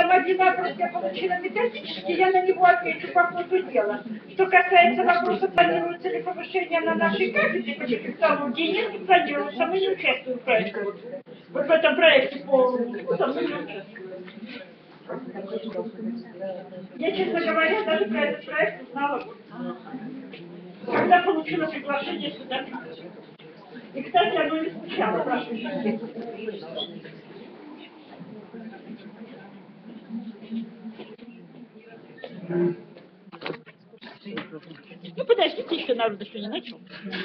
там один вопрос я получила методический, я на него отвечу по ходу дела. Что касается вопроса, планируется ли повышение на нашей кафедре по дефектологии, нет, не планируется, мы не участвуем в проекте. Вот в этом проекте по вузам мы не участвуем. Я, честно говоря, даже про этот проект узнала, когда получила приглашение сюда. И, кстати, оно не звучало в нашей жизни. Ну, подождите, еще народ еще не начал.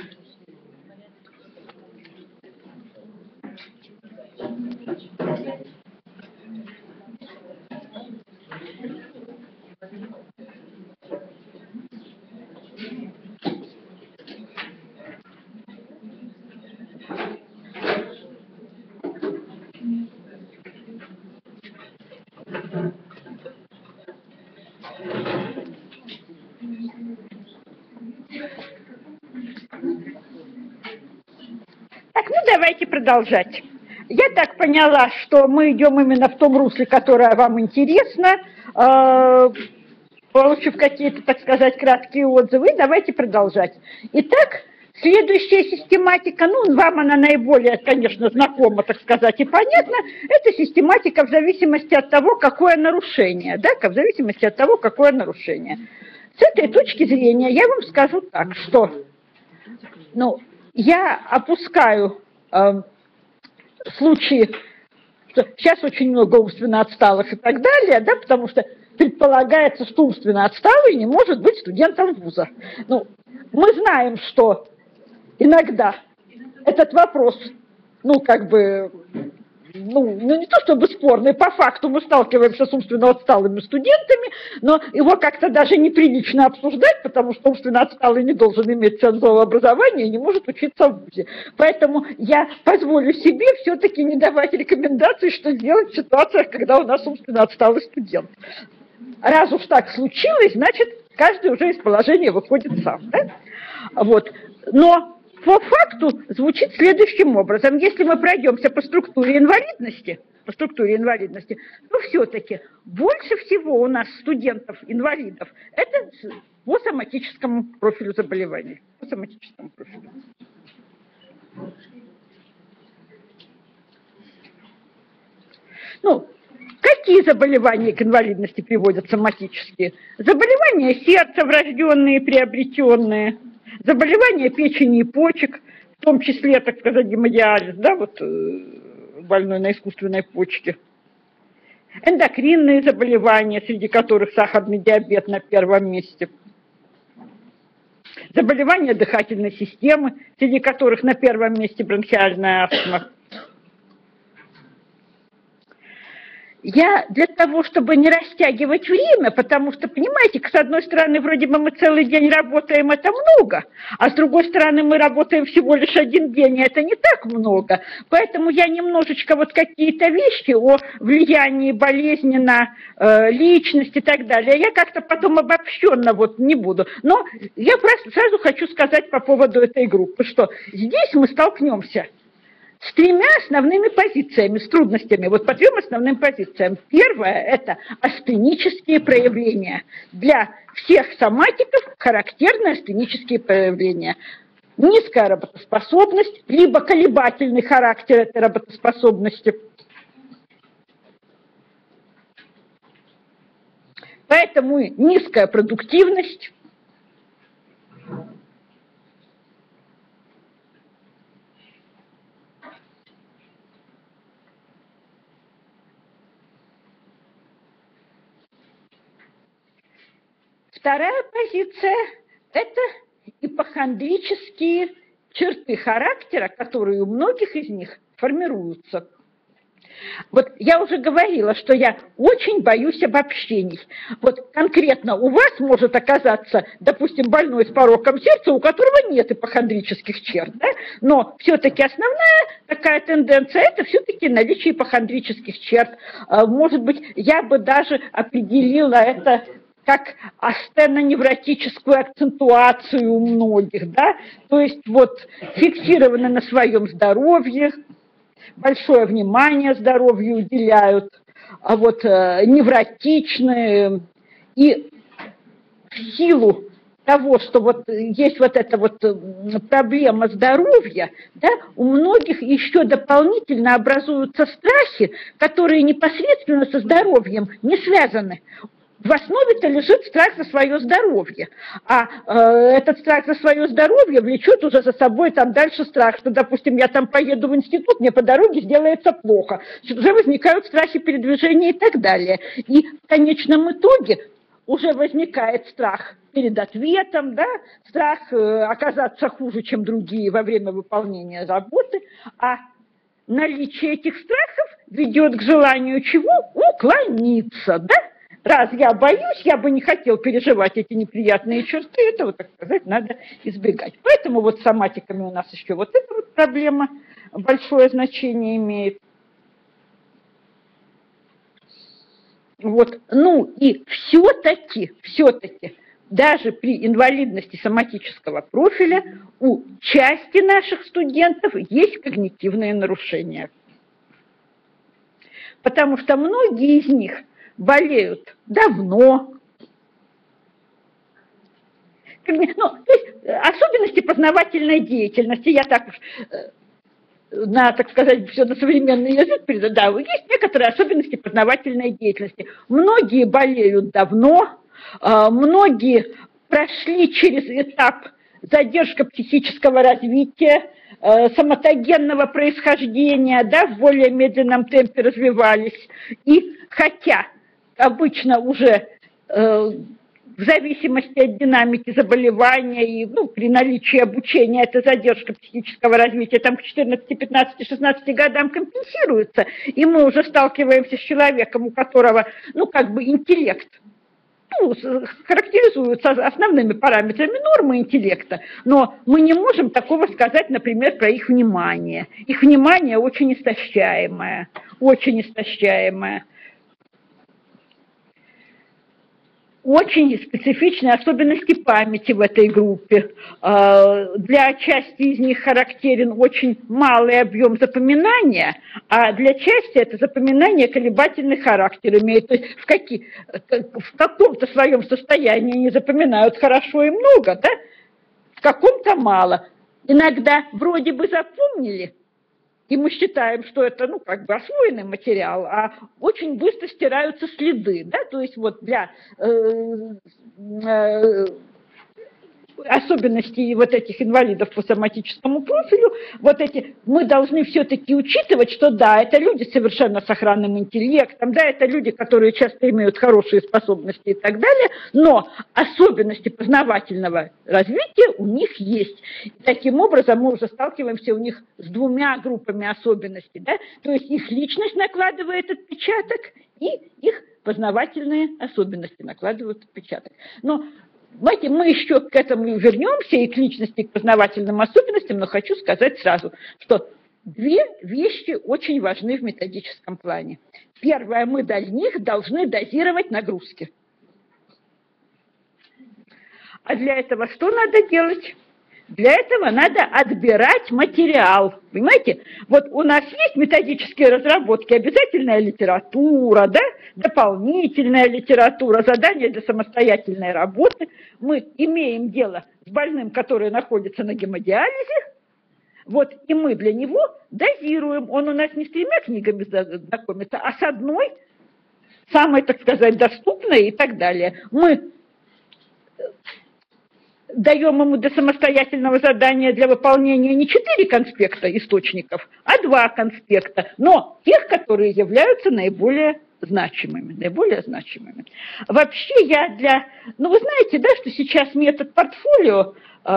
Так, ну давайте продолжать. Я так поняла, что мы идем именно в том русле, которое вам интересно, получив какие-то, так сказать, краткие отзывы. Давайте продолжать. Итак, следующая систематика, ну, вам она наиболее, конечно, знакома, так сказать, и понятна. Это систематика в зависимости от того, какое нарушение, да, в зависимости от того, какое нарушение. С этой точки зрения я вам скажу так, что, ну, я опускаю случаи, что сейчас очень много умственно отсталых и так далее, да, потому что предполагается, что умственно отсталый не может быть студентом вуза. Ну, мы знаем, что иногда этот вопрос, ну, как бы, ну, не то чтобы спорный, по факту мы сталкиваемся с умственно отсталыми студентами, но его как-то даже неприлично обсуждать, потому что умственно отсталый не должен иметь цензового образования и не может учиться в вузе. Поэтому я позволю себе все-таки не давать рекомендаций, что делать в ситуациях, когда у нас умственно отсталый студент. Раз уж так случилось, значит, каждый уже из положения выходит сам, да? Вот. Но по факту звучит следующим образом. Если мы пройдемся по структуре инвалидности, то все-таки больше всего у нас студентов-инвалидов это по соматическому профилю заболеваний. По соматическому профилю. Ну, какие заболевания к инвалидности приводят соматические? Заболевания сердца врожденные, приобретенные, заболевания печени и почек, в том числе, так сказать, гемодиализ, да, вот больной на искусственной почке. Эндокринные заболевания, среди которых сахарный диабет на первом месте. Заболевания дыхательной системы, среди которых на первом месте бронхиальная астма. Я для того, чтобы не растягивать время, потому что, понимаете, с одной стороны, вроде бы мы целый день работаем, это много, а с другой стороны, мы работаем всего лишь один день, и это не так много. Поэтому я немножечко вот какие-то вещи о влиянии болезни на личность и так далее, я как-то потом обобщенно вот не буду. Но я просто сразу хочу сказать по поводу этой группы, что здесь мы столкнемся с тремя основными позициями, с трудностями, вот по трем основным позициям. Первое – это астенические проявления. Для всех соматиков характерны астенические проявления. Низкая работоспособность, либо колебательный характер этой работоспособности. Поэтому низкая продуктивность. Вторая позиция – это ипохондрические черты характера, которые у многих из них формируются. Вот я уже говорила, что я очень боюсь обобщений. Вот конкретно у вас может оказаться, допустим, больной с пороком сердца, у которого нет ипохондрических черт, да? Но все-таки основная такая тенденция – это все-таки наличие ипохондрических черт. Может быть, я бы даже определила это как астеноневротическую акцентуацию у многих, да, то есть вот фиксированы на своем здоровье, большое внимание здоровью уделяют, вот невротичны, и в силу того, что вот есть вот эта вот проблема здоровья, да, у многих еще дополнительно образуются страхи, которые непосредственно со здоровьем не связаны. В основе-то лежит страх за свое здоровье, а этот страх за свое здоровье влечет уже за собой там дальше страх, что, допустим, я там поеду в институт, мне по дороге сделается плохо, уже возникают страхи передвижения и так далее. И в конечном итоге уже возникает страх перед ответом, да, страх оказаться хуже, чем другие во время выполнения работы, а наличие этих страхов ведет к желанию чего? Уклониться, да? Раз я боюсь, я бы не хотел переживать эти неприятные черты, этого, так сказать, надо избегать. Поэтому вот с соматиками у нас еще вот эта вот проблема большое значение имеет. Вот, ну и все-таки, даже при инвалидности соматического профиля у части наших студентов есть когнитивные нарушения. Потому что многие из них болеют давно. То есть особенности познавательной деятельности, я так уж так сказать, все на современный язык передаю, есть некоторые особенности познавательной деятельности. Многие болеют давно, многие прошли через этап задержка психического развития, соматогенного происхождения, да, в более медленном темпе развивались. И хотя обычно уже в зависимости от динамики заболевания и при наличии обучения эта задержка психического развития там к 14, 15, 16 годам компенсируется, и мы уже сталкиваемся с человеком, у которого, интеллект характеризуются основными параметрами нормы интеллекта, но мы не можем такого сказать, например, про их внимание. Их внимание очень истощаемое, очень истощаемое. Очень специфичные особенности памяти в этой группе. Для части из них характерен очень малый объем запоминания, а для части это запоминание колебательный характер имеет. То есть в каком-то своем состоянии они запоминают хорошо и много, да? В каком-то мало. Иногда вроде бы запомнили, и мы считаем, что это, освоенный материал, а очень быстро стираются следы, да, то есть вот для особенностей вот этих инвалидов по соматическому профилю, мы должны все-таки учитывать, что да, это люди совершенно с охранным интеллектом, да, это люди, которые часто имеют хорошие способности и так далее, но особенности познавательного развития у них есть. И таким образом мы уже сталкиваемся у них с двумя группами особенностей, да, то есть их личность накладывает отпечаток, и их познавательные особенности накладывают отпечаток. Но мы еще к этому вернемся, и к личности, и к познавательным особенностям, но хочу сказать сразу, что две вещи очень важны в методическом плане. Первое, мы до них должны дозировать нагрузки. А для этого что надо делать? Для этого надо отбирать материал. Понимаете? Вот у нас есть методические разработки, обязательная литература, да? Дополнительная литература, задания для самостоятельной работы. Мы имеем дело с больным, который находится на гемодиализе, и мы для него дозируем. Он у нас не с 3 книгами знакомится, а с одной, самой, так сказать, доступной и так далее. Мы даем ему для самостоятельного задания для выполнения не 4 конспекта источников, а 2 конспекта, но тех, которые являются наиболее значимыми. Вообще вы знаете, да, что сейчас метод портфолио,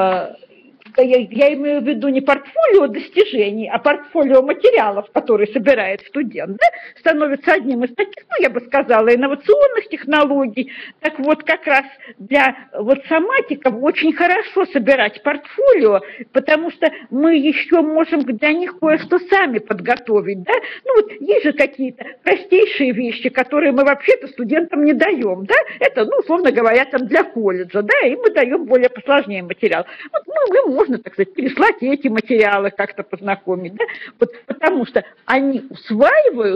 я имею в виду не портфолио достижений, а портфолио материалов, которые собирает студент, да, становится одним из таких, я бы сказала, инновационных технологий. Так вот, как раз для соматиков очень хорошо собирать портфолио, потому что мы еще можем для них кое-что сами подготовить, да. Есть же какие-то простейшие вещи, которые мы вообще-то студентам не даем, да. Это, условно говоря, там для колледжа, да, и мы даем более посложнее материал. Можно, так сказать, переслать и эти материалы как-то познакомить, да? Потому что они усваивают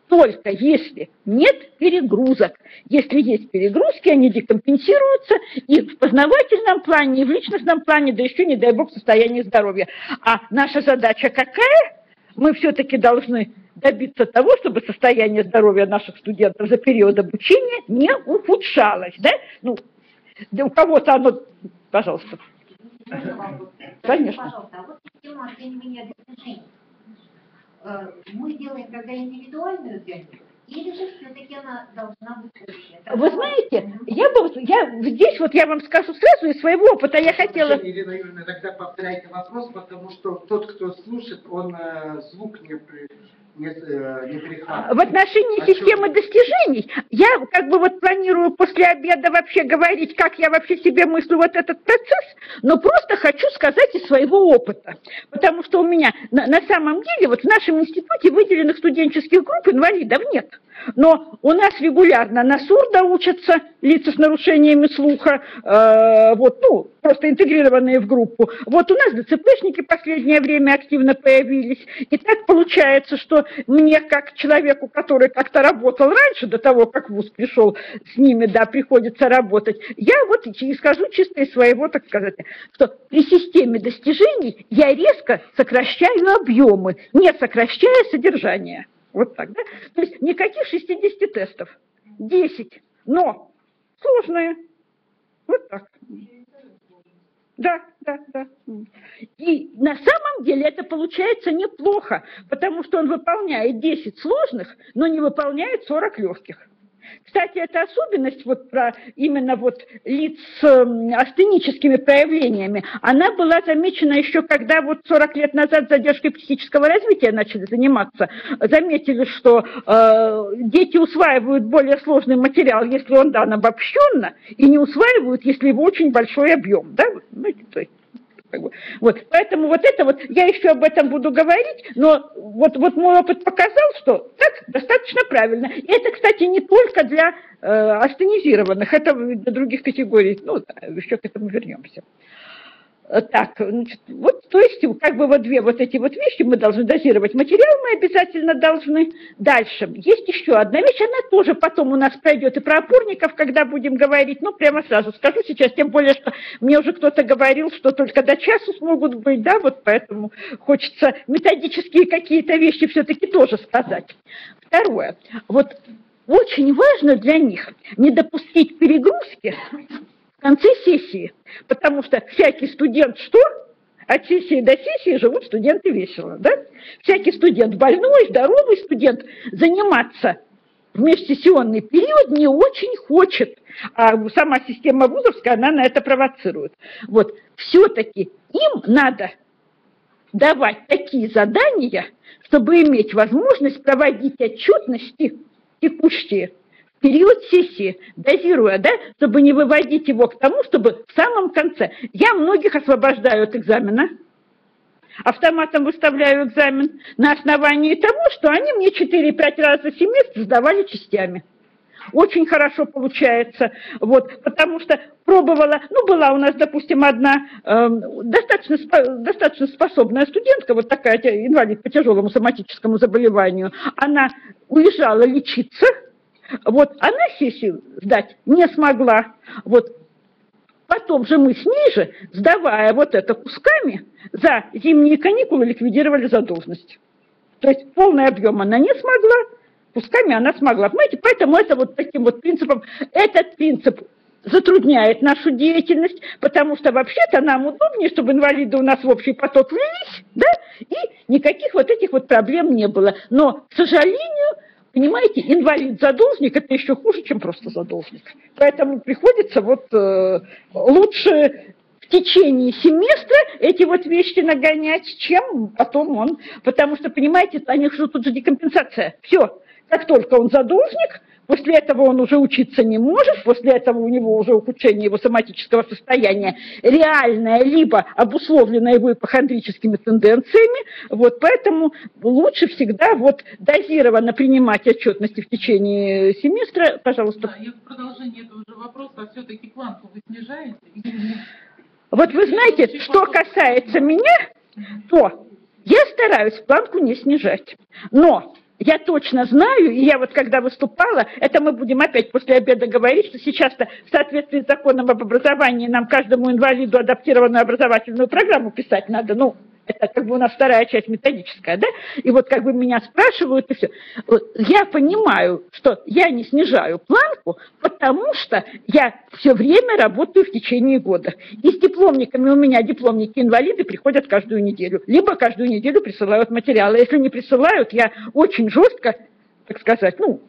только если нет перегрузок. Если есть перегрузки, они декомпенсируются и в познавательном плане, и в личностном плане, да еще, не дай бог, в состоянии здоровья. А наша задача какая? Мы все-таки должны добиться того, чтобы состояние здоровья наших студентов за период обучения не ухудшалось. Да? Ну, у кого-то оно... Пожалуйста. Конечно. Пожалуйста, а вот система оценивания достижений. Мы делаем тогда индивидуальную оценку, или же все-таки она должна быть общая? Вы знаете, здесь вот я вам скажу сразу из своего опыта, я хотела... Елена Юрьевна, тогда повторяйте вопрос, потому что тот, кто слушает, он звук не перехватывает. В отношении системы достижений я как бы вот планирую после обеда вообще говорить, как я вообще себе мыслю вот этот процесс, но просто хочу сказать из своего опыта. Потому что у меня на самом деле вот в нашем институте выделенных студенческих групп инвалидов нет. Но у нас регулярно на сурдо учатся лица с нарушениями слуха, просто интегрированные в группу. Вот у нас ДЦПшники в последнее время активно появились. И так получается, что мне, как человеку, который как-то работал раньше, до того, как в ВУЗ пришел, с ними, да, приходится работать, я вот и скажу чисто из своего, так сказать, что при системе достижений я резко сокращаю объемы, не сокращая содержание. Вот так, да? То есть никаких 60 тестов, 10, но сложные. Вот так. Да. И на самом деле это получается неплохо, потому что он выполняет 10 сложных, но не выполняет 40 легких. Кстати, эта особенность вот про именно вот лиц с астеническими проявлениями, она была замечена еще когда вот 40 лет назад задержкой психического развития начали заниматься. Заметили, что дети усваивают более сложный материал, если он дан обобщенно, и не усваивают, если его очень большой объем. Да? Вот, поэтому вот это вот, я еще об этом буду говорить, но вот мой опыт показал, что так достаточно правильно. И это, кстати, не только для астенизированных, это для других категорий, еще к этому вернемся. Так, значит, вот, то есть, как бы вот две вот эти вот вещи мы должны дозировать. Материал мы обязательно должны. Дальше. Есть еще одна вещь, она тоже потом у нас пройдет и про опорников, когда будем говорить, прямо сразу скажу сейчас, тем более, что мне уже кто-то говорил, что только до часу смогут быть, да, вот поэтому хочется методические какие-то вещи все-таки тоже сказать. Второе. Вот очень важно для них не допустить перегрузки в конце сессии, потому что всякий студент что? От сессии до сессии живут студенты весело, да? Всякий студент больной, здоровый студент заниматься в межсессионный период не очень хочет, а сама система вузовская, она на это провоцирует. Вот, все-таки им надо давать такие задания, чтобы иметь возможность проводить отчетности текущие, период сессии, дозируя, да, чтобы не выводить его к тому, чтобы в самом конце. Я многих освобождаю от экзамена, автоматом выставляю экзамен на основании того, что они мне 4-5 раз за семестр сдавали частями. Очень хорошо получается, вот, потому что пробовала, была у нас, допустим, одна достаточно способная студентка, вот такая инвалид по тяжелому соматическому заболеванию, она уезжала лечиться. Вот, она сессию сдать не смогла. Вот, потом же мы с ней же, сдавая вот это кусками, за зимние каникулы ликвидировали задолженность. То есть полный объем она не смогла, кусками она смогла. Понимаете, поэтому это вот таким вот принципом, этот принцип затрудняет нашу деятельность, потому что вообще-то нам удобнее, чтобы инвалиды у нас в общий поток влились, да, и никаких вот этих вот проблем не было. Но, к сожалению, понимаете, инвалид-задолжник – это еще хуже, чем просто задолжник. Поэтому приходится лучше в течение семестра эти вот вещи нагонять, чем потом он. Потому что, понимаете, они же тут же декомпенсация. Все, как только он задолжник, после этого он уже учиться не может, после этого у него уже ухудшение его соматического состояния реальное, либо обусловленное его ипохондрическими тенденциями. Вот, поэтому лучше всегда дозированно принимать отчетности в течение семестра. Пожалуйста. Да, и в продолжении этого же вопроса, все-таки планку вы снижаете? Вот вы знаете, что касается меня, то я стараюсь планку не снижать. Но я точно знаю, и я вот когда выступала, это мы будем опять после обеда говорить, что сейчас-то в соответствии с законом об образовании нам каждому инвалиду адаптированную образовательную программу писать надо, ну, это как бы у нас вторая часть методическая, да, и вот как бы меня спрашивают, и все. Вот, я понимаю, что я не снижаю планку, потому что я все время работаю в течение года. И с дипломниками у меня дипломники-инвалиды приходят каждую неделю, либо каждую неделю присылают материалы. Если не присылают, я очень жестко, так сказать, ну,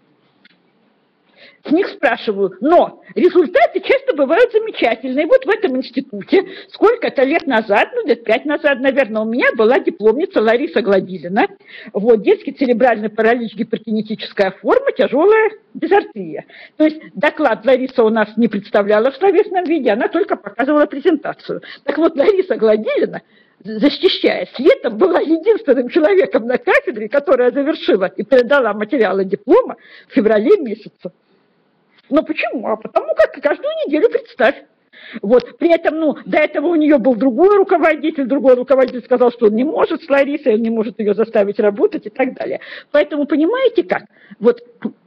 с них спрашиваю, но результаты часто бывают замечательные. Вот в этом институте сколько-то лет назад, ну лет 5 назад, наверное, у меня была дипломница Лариса Гладилина. Вот, детский церебральный паралич, гипертоническая форма, тяжелая дизартрия. То есть доклад Лариса у нас не представляла в словесном виде, она только показывала презентацию. Так вот, Лариса Гладилина, защищая светом, была единственным человеком на кафедре, которая завершила и передала материалы диплома в феврале месяце. Но почему? А потому как каждую неделю представь. Вот. При этом, ну, до этого у нее был другой руководитель сказал, что он не может с Ларисой, он не может ее заставить работать и так далее. Поэтому понимаете как? Вот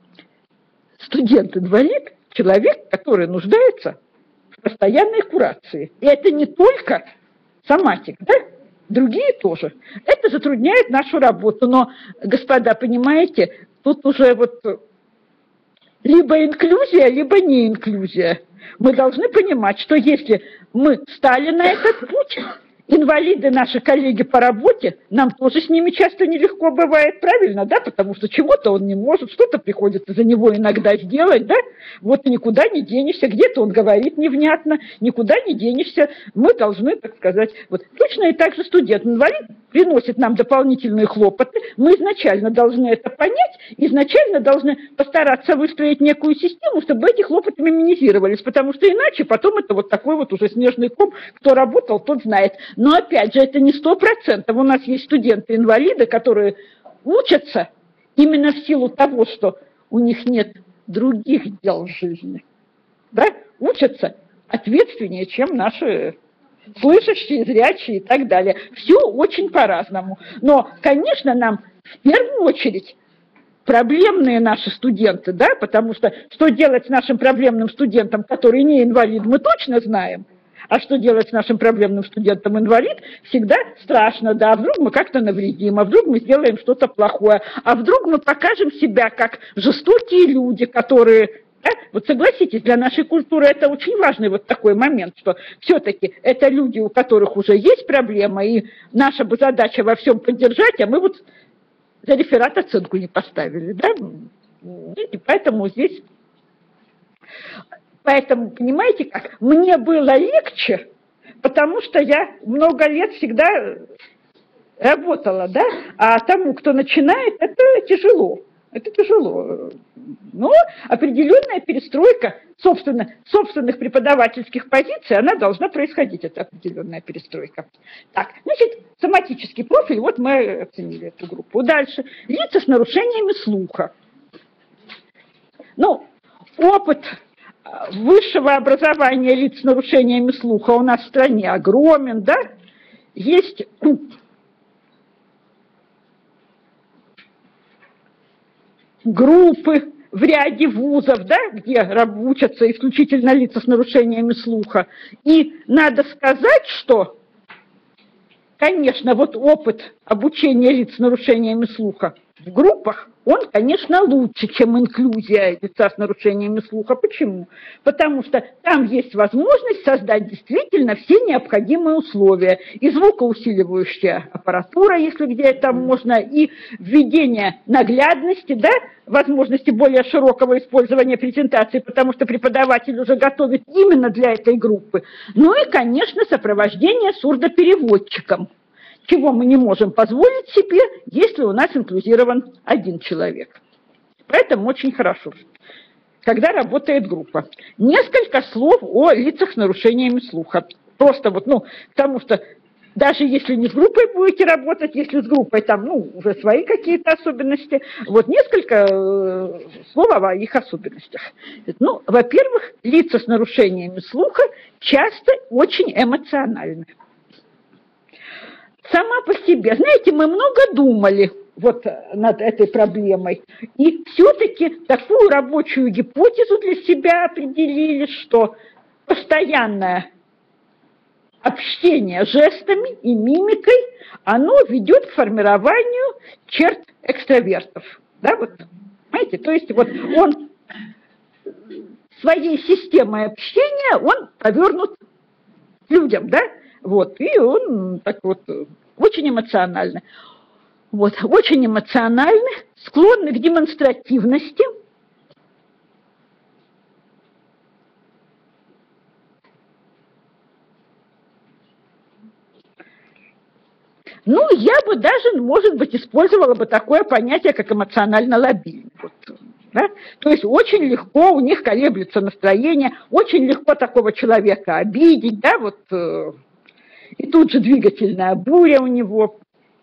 студент-инвалид, человек, который нуждается в постоянной курации. И это не только соматик, да? Другие тоже. Это затрудняет нашу работу. Но, господа, понимаете, тут уже вот либо инклюзия, либо не инклюзия. Мы должны понимать, что если мы стали на этот путь, инвалиды, наши коллеги по работе, нам тоже с ними часто нелегко бывает, правильно, да, потому что чего-то он не может, что-то приходится за него иногда сделать, да, вот никуда не денешься, где-то он говорит невнятно, никуда не денешься, мы должны, так сказать, вот точно и так же студент-инвалид приносит нам дополнительные хлопоты, мы изначально должны это понять, изначально должны постараться выстроить некую систему, чтобы эти хлопоты минимизировались, потому что иначе потом это вот такой вот уже снежный ком, кто работал, тот знает. Но опять же, это не 100%. У нас есть студенты-инвалиды, которые учатся именно в силу того, что у них нет других дел в жизни. Да? Учатся ответственнее, чем наши слышащие, зрячие и так далее. Все очень по-разному. Но, конечно, нам в первую очередь проблемные наши студенты, да, потому что делать с нашим проблемным студентом, который не инвалид, мы точно знаем. А что делать с нашим проблемным студентом-инвалид? Всегда страшно, да, вдруг мы как-то навредим, а вдруг мы сделаем что-то плохое, а вдруг мы покажем себя как жестокие люди, которые... Да? Вот согласитесь, для нашей культуры это очень важный вот такой момент, что все-таки это люди, у которых уже есть проблема, и наша бы задача во всем поддержать, а мы вот за реферат оценку не поставили, да? И поэтому здесь... Поэтому, понимаете как, мне было легче, потому что я много лет всегда работала, да, а тому, кто начинает, это тяжело. Это тяжело. Но определенная перестройка собственных преподавательских позиций, она должна происходить, это определенная перестройка. Так, значит, соматический профиль, вот мы оценили эту группу. Дальше. Лица с нарушениями слуха. Ну, опыт высшего образования лиц с нарушениями слуха у нас в стране огромен, да? Есть группы в ряде вузов, да, где учатся исключительно лица с нарушениями слуха. И надо сказать, что, конечно, вот опыт обучения лиц с нарушениями слуха в группах, он, конечно, лучше, чем инклюзия лица с нарушениями слуха. Почему? Потому что там есть возможность создать действительно все необходимые условия. И звукоусиливающая аппаратура, если где это можно, и введение наглядности, да, возможности более широкого использования презентации, потому что преподаватель уже готовит именно для этой группы. Ну и, конечно, сопровождение сурдопереводчиком, чего мы не можем позволить себе, если у нас инклюзирован один человек. Поэтому очень хорошо, когда работает группа. Несколько слов о лицах с нарушениями слуха. Просто вот, ну, потому что даже если не с группой будете работать, если с группой там, ну, уже свои какие-то особенности, вот несколько слов о их особенностях. Ну, во-первых, лица с нарушениями слуха часто очень эмоциональны. Сама по себе, знаете, мы много думали вот над этой проблемой. И все-таки такую рабочую гипотезу для себя определили, что постоянное общение жестами и мимикой, оно ведет к формированию черт экстравертов. Да, вот, понимаете? То есть вот он своей системой общения, он повернут к людям, да? Вот, и он так вот очень эмоциональный. Вот, очень эмоциональны, склонны к демонстративности. Ну, я бы даже, может быть, использовала бы такое понятие, как эмоционально лобильный. Вот, да? То есть очень легко у них колеблется настроение, очень легко такого человека обидеть, да, вот, и тут же двигательная буря у него.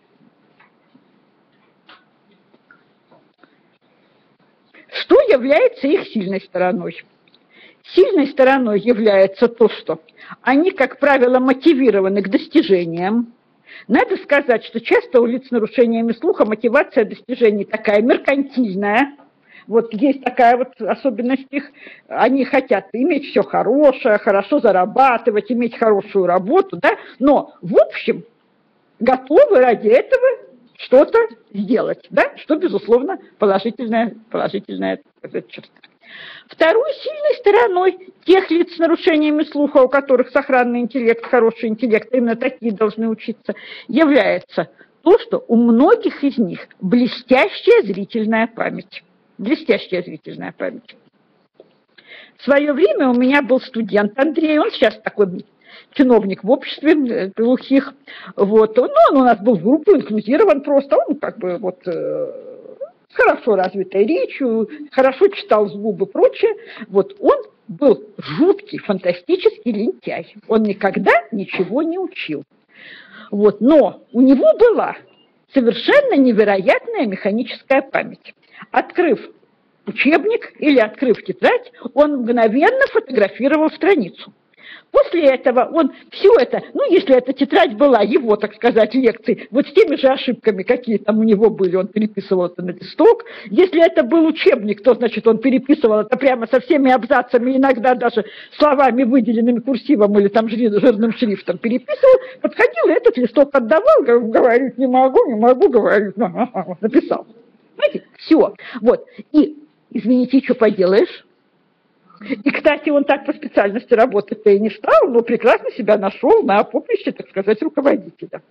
Что является их сильной стороной? Сильной стороной является то, что они, как правило, мотивированы к достижениям. Надо сказать, что часто у лиц с нарушениями слуха мотивация достижений такая меркантильная. Вот есть такая вот особенность их. Они хотят иметь все хорошее, хорошо зарабатывать, иметь хорошую работу, да? Но, в общем, готовы ради этого что-то сделать, да? Что, безусловно, положительная черта. Второй сильной стороной тех лиц с нарушениями слуха, у которых сохранный интеллект, хороший интеллект, именно такие должны учиться, является то, что у многих из них блестящая зрительная память. Блестящая зрительная память. В свое время у меня был студент Андрей, он сейчас такой чиновник в обществе глухих. Вот. Он у нас был в группу, инклюзирован просто, он как бы вот с хорошо развитой речью, хорошо читал зубы и прочее. Вот он был жуткий, фантастический лентяй. Он никогда ничего не учил. Вот. Но у него была совершенно невероятная механическая память. Открыв учебник или открыв тетрадь, он мгновенно фотографировал страницу. После этого он все это, ну, если эта тетрадь была его, так сказать, лекций, вот с теми же ошибками, какие там у него были, он переписывал это на листок. Если это был учебник, то, значит, он переписывал это прямо со всеми абзацами, иногда даже словами, выделенными курсивом или там жирным шрифтом переписывал. Подходил, и этот листок отдавал, говорит, не могу, говорит, написал. Знаете, все. Вот. И, извините, что поделаешь? И, кстати, он так по специальности работать-то и не стал, но прекрасно себя нашел на поприще, так сказать, руководителя.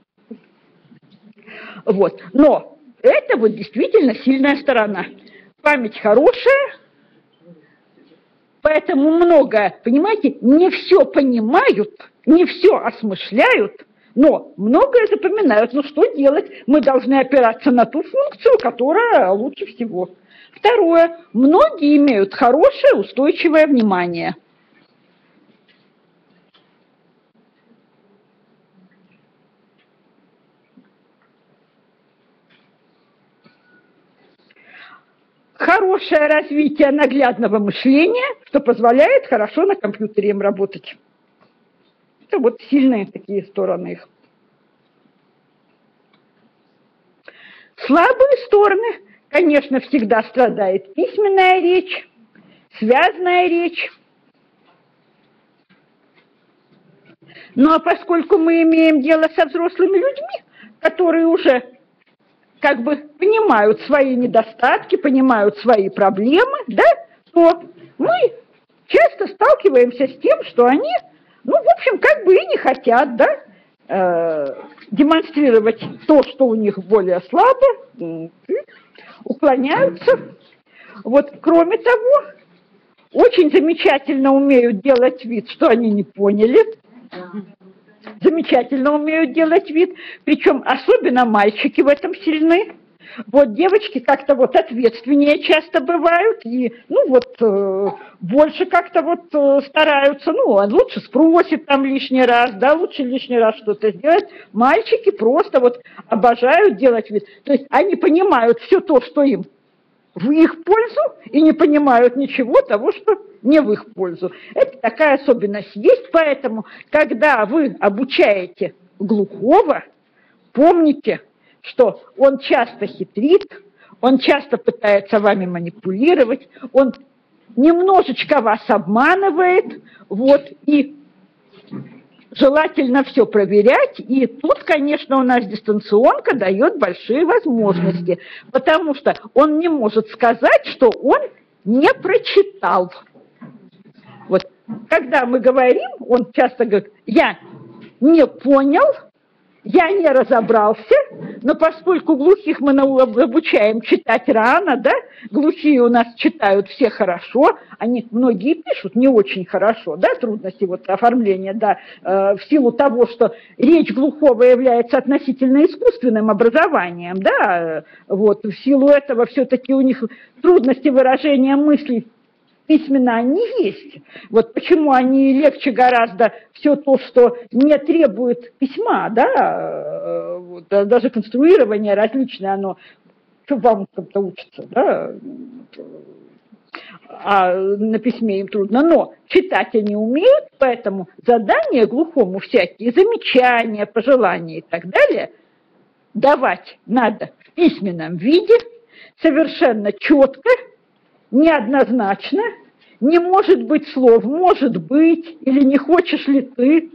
Вот. Но это вот действительно сильная сторона. Память хорошая, поэтому многое, понимаете, не все понимают, не все осмысляют, но многое запоминают. Ну что делать? Мы должны опираться на ту функцию, которая лучше всего. Второе. Многие имеют хорошее, устойчивое внимание. Хорошее развитие наглядного мышления, что позволяет хорошо на компьютере им работать. Это вот сильные такие стороны их. Слабые стороны, конечно, всегда страдает письменная речь, связная речь. Ну а поскольку мы имеем дело со взрослыми людьми, которые уже как бы понимают свои недостатки, понимают свои проблемы, да, то мы часто сталкиваемся с тем, что они, ну, в общем, как бы и не хотят, да, демонстрировать то, что у них более слабо, уклоняются. Вот, кроме того, очень замечательно умеют делать вид, что они не поняли. Замечательно умеют делать вид, причем особенно мальчики в этом сильны. Вот девочки как-то вот ответственнее часто бывают, и, ну вот, больше как-то вот стараются, ну, лучше спросит там лишний раз, да, лучше лишний раз что-то сделать. Мальчики просто вот обожают делать вид. То есть они понимают все то, что им в их пользу, и не понимают ничего того, что не в их пользу. Это такая особенность есть, поэтому, когда вы обучаете глухого, помните, что он часто хитрит, он часто пытается вами манипулировать, он немножечко вас обманывает, вот, и желательно все проверять, и тут, конечно, у нас дистанционка дает большие возможности, потому что он не может сказать, что он не прочитал. Вот, когда мы говорим, он часто говорит, я не понял, я не разобрался, но поскольку глухих мы обучаем читать рано, да, глухие у нас читают все хорошо, они многие пишут не очень хорошо, да, трудности вот оформления, да, в силу того, что речь глухого является относительно искусственным образованием, да, вот, в силу этого все-таки у них трудности выражения мыслей письменно они есть. Вот почему они легче гораздо все то, что не требует письма, да, вот, даже конструирование различное, оно вам как-то учится, да, а на письме им трудно, но читать они умеют, поэтому задания глухому всякие, замечания, пожелания и так далее давать надо в письменном виде, совершенно четко, неоднозначно, не может быть слов, может быть, или не хочешь ли ты,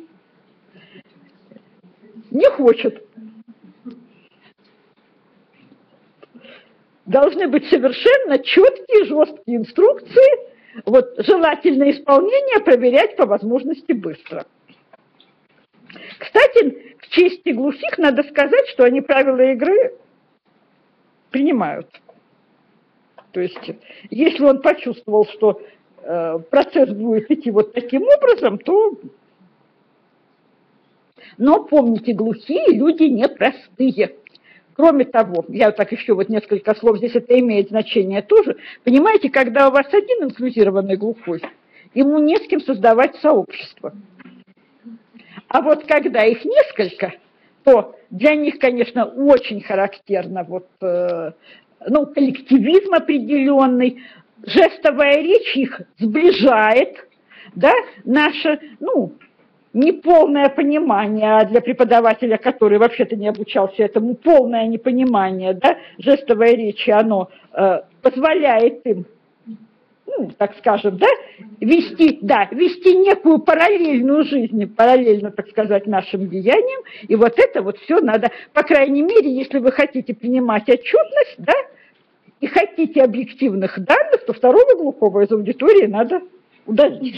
не хочет. Должны быть совершенно четкие, жесткие инструкции, вот, желательно исполнение проверять по возможности быстро. Кстати, в чести глухих надо сказать, что они правила игры принимают. То есть, если он почувствовал, что процесс будет идти вот таким образом, то... Но помните, глухие люди непростые. Кроме того, я так еще вот несколько слов, здесь это имеет значение тоже. Понимаете, когда у вас один инклюзированный глухой, ему не с кем создавать сообщество. А вот когда их несколько, то для них, конечно, очень характерно вот... ну, коллективизм определенный, жестовая речь их сближает, да, наше, ну, неполное понимание, а для преподавателя, который вообще-то не обучался этому, полное непонимание, да, жестовой речи, оно позволяет им, ну, так скажем, да, вести некую параллельную жизнь, параллельно, так сказать, нашим деяниям, и вот это вот все надо, по крайней мере, если вы хотите принимать отчетность, да, и хотите объективных данных, то второго глухого из аудитории надо удалить.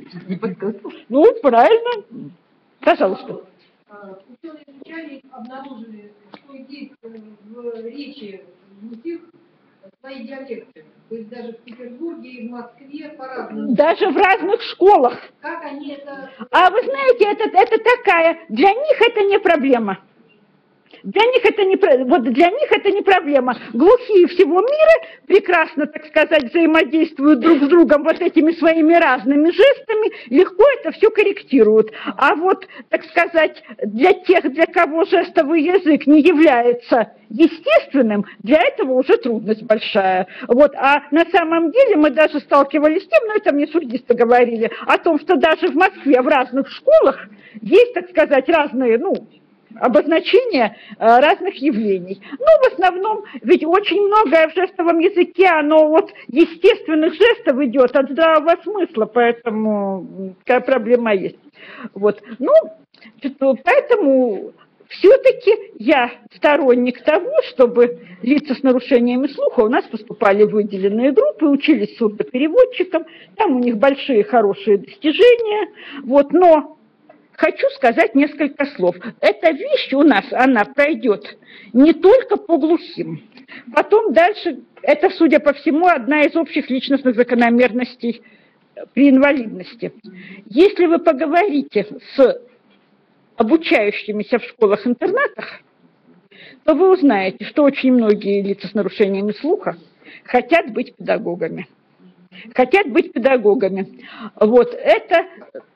Ну, правильно. Пожалуйста. Ученые вначале обнаружили, что есть в речи глухих свои диалекты. То есть даже в Петербурге и в Москве по-разному. Даже в разных школах. Как они это... А вы знаете, это такая, для них это не проблема. Для них это не проблема. Глухие всего мира прекрасно, так сказать, взаимодействуют друг с другом вот этими своими разными жестами, легко это все корректируют. А вот, так сказать, для тех, для кого жестовый язык не является естественным, для этого уже трудность большая. Вот. А на самом деле мы даже сталкивались с тем, но это мне сурдисты говорили, о том, что даже в Москве в разных школах есть, так сказать, разные, ну, обозначения разных явлений. Ну, в основном, ведь очень многое в жестовом языке, оно от естественных жестов идет, от здравого смысла, поэтому такая проблема есть. Вот. Ну, поэтому все-таки я сторонник того, чтобы лица с нарушениями слуха у нас поступали в выделенные группы, учились сурдопереводчикам, там у них большие хорошие достижения, вот, но... Хочу сказать несколько слов. Эта вещь у нас, она пройдет не только по глухим. Потом дальше, это, судя по всему, одна из общих личностных закономерностей при инвалидности. Если вы поговорите с обучающимися в школах-интернатах, то вы узнаете, что очень многие лица с нарушениями слуха хотят быть педагогами. Хотят быть педагогами. Вот это...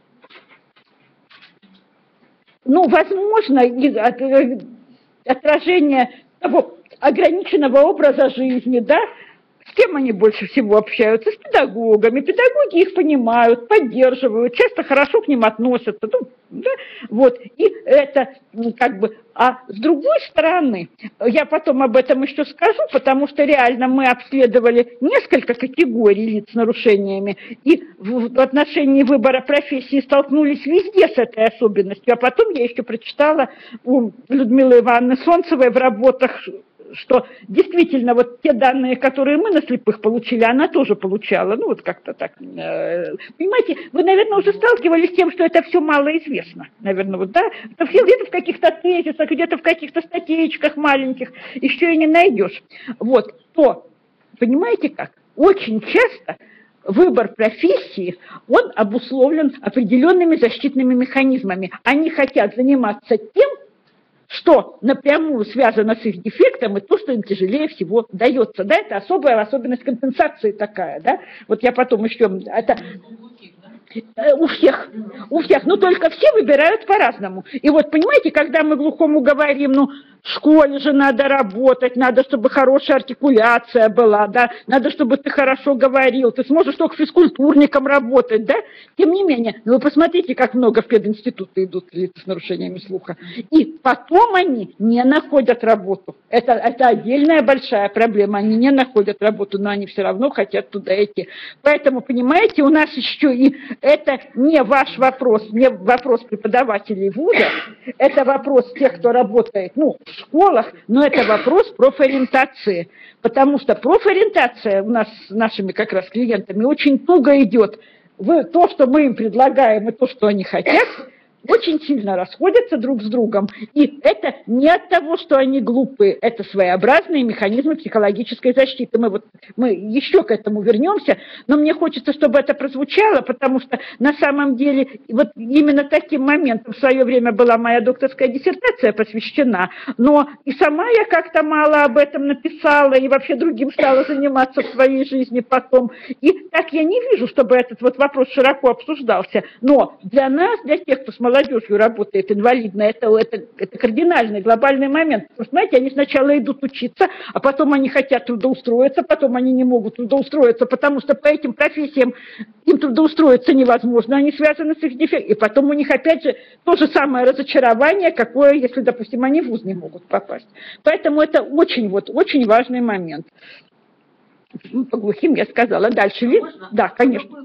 Ну, возможно, отражение того ограниченного образа жизни, да, С кем они больше всего общаются? С педагогами. Педагоги их понимают, поддерживают, часто хорошо к ним относятся. Ну, да? Вот. И это как бы... А с другой стороны, я потом об этом еще скажу, потому что реально мы обследовали несколько категорий лиц с нарушениями, и в отношении выбора профессии столкнулись везде с этой особенностью. А потом я еще прочитала у Людмилы Ивановны Солнцевой в работах, что действительно вот те данные, которые мы на слепых получили, она тоже получала. Ну вот как-то так. Понимаете, вы, наверное, уже сталкивались с тем, что это все малоизвестно. Наверное, вот, да? Это все где-то в каких-то тезисах, где-то в каких-то статейках маленьких еще и не найдешь. Вот, то, понимаете как? Очень часто выбор профессии, он обусловлен определенными защитными механизмами. Они хотят заниматься тем, что напрямую связано с их дефектом и то, что им тяжелее всего дается. Да, это особая особенность компенсации такая, да. Вот я потом еще... Это... У всех, но только все выбирают по-разному. И вот, понимаете, когда мы глухому говорим, ну, в школе же надо работать, надо, чтобы хорошая артикуляция была, да, надо, чтобы ты хорошо говорил, ты сможешь только физкультурником работать, да, тем не менее, вы посмотрите, как много в пединституты идут лица с нарушениями слуха, и потом они не находят работу. Это отдельная большая проблема, они не находят работу, но они все равно хотят туда идти. Поэтому, понимаете, у нас еще и это не ваш вопрос, не вопрос преподавателей вуза, это вопрос тех, кто работает, ну, в школах, но это вопрос профориентации, потому что профориентация у нас с нашими как раз клиентами очень туго идет. То, что мы им предлагаем, и то, что они хотят, очень сильно расходятся друг с другом. И это не от того, что они глупые, это своеобразные механизмы психологической защиты. Мы еще к этому вернемся, но мне хочется, чтобы это прозвучало, потому что на самом деле вот именно таким моментом в свое время была моя докторская диссертация посвящена, но и сама я как-то мало об этом написала, и вообще другим стала заниматься в своей жизни потом. И так я не вижу, чтобы этот вот вопрос широко обсуждался. Но для нас, для тех, кто с молодежью работает инвалидно, это кардинальный, глобальный момент. Потому что, знаете, они сначала идут учиться, а потом они хотят трудоустроиться, потом они не могут трудоустроиться, потому что по этим профессиям им трудоустроиться невозможно, они связаны с их дефектом. И потом у них опять же то же самое разочарование, какое, если, допустим, они в вуз не могут попасть. Поэтому это очень важный момент. По глухим я сказала. Дальше. Да, конечно.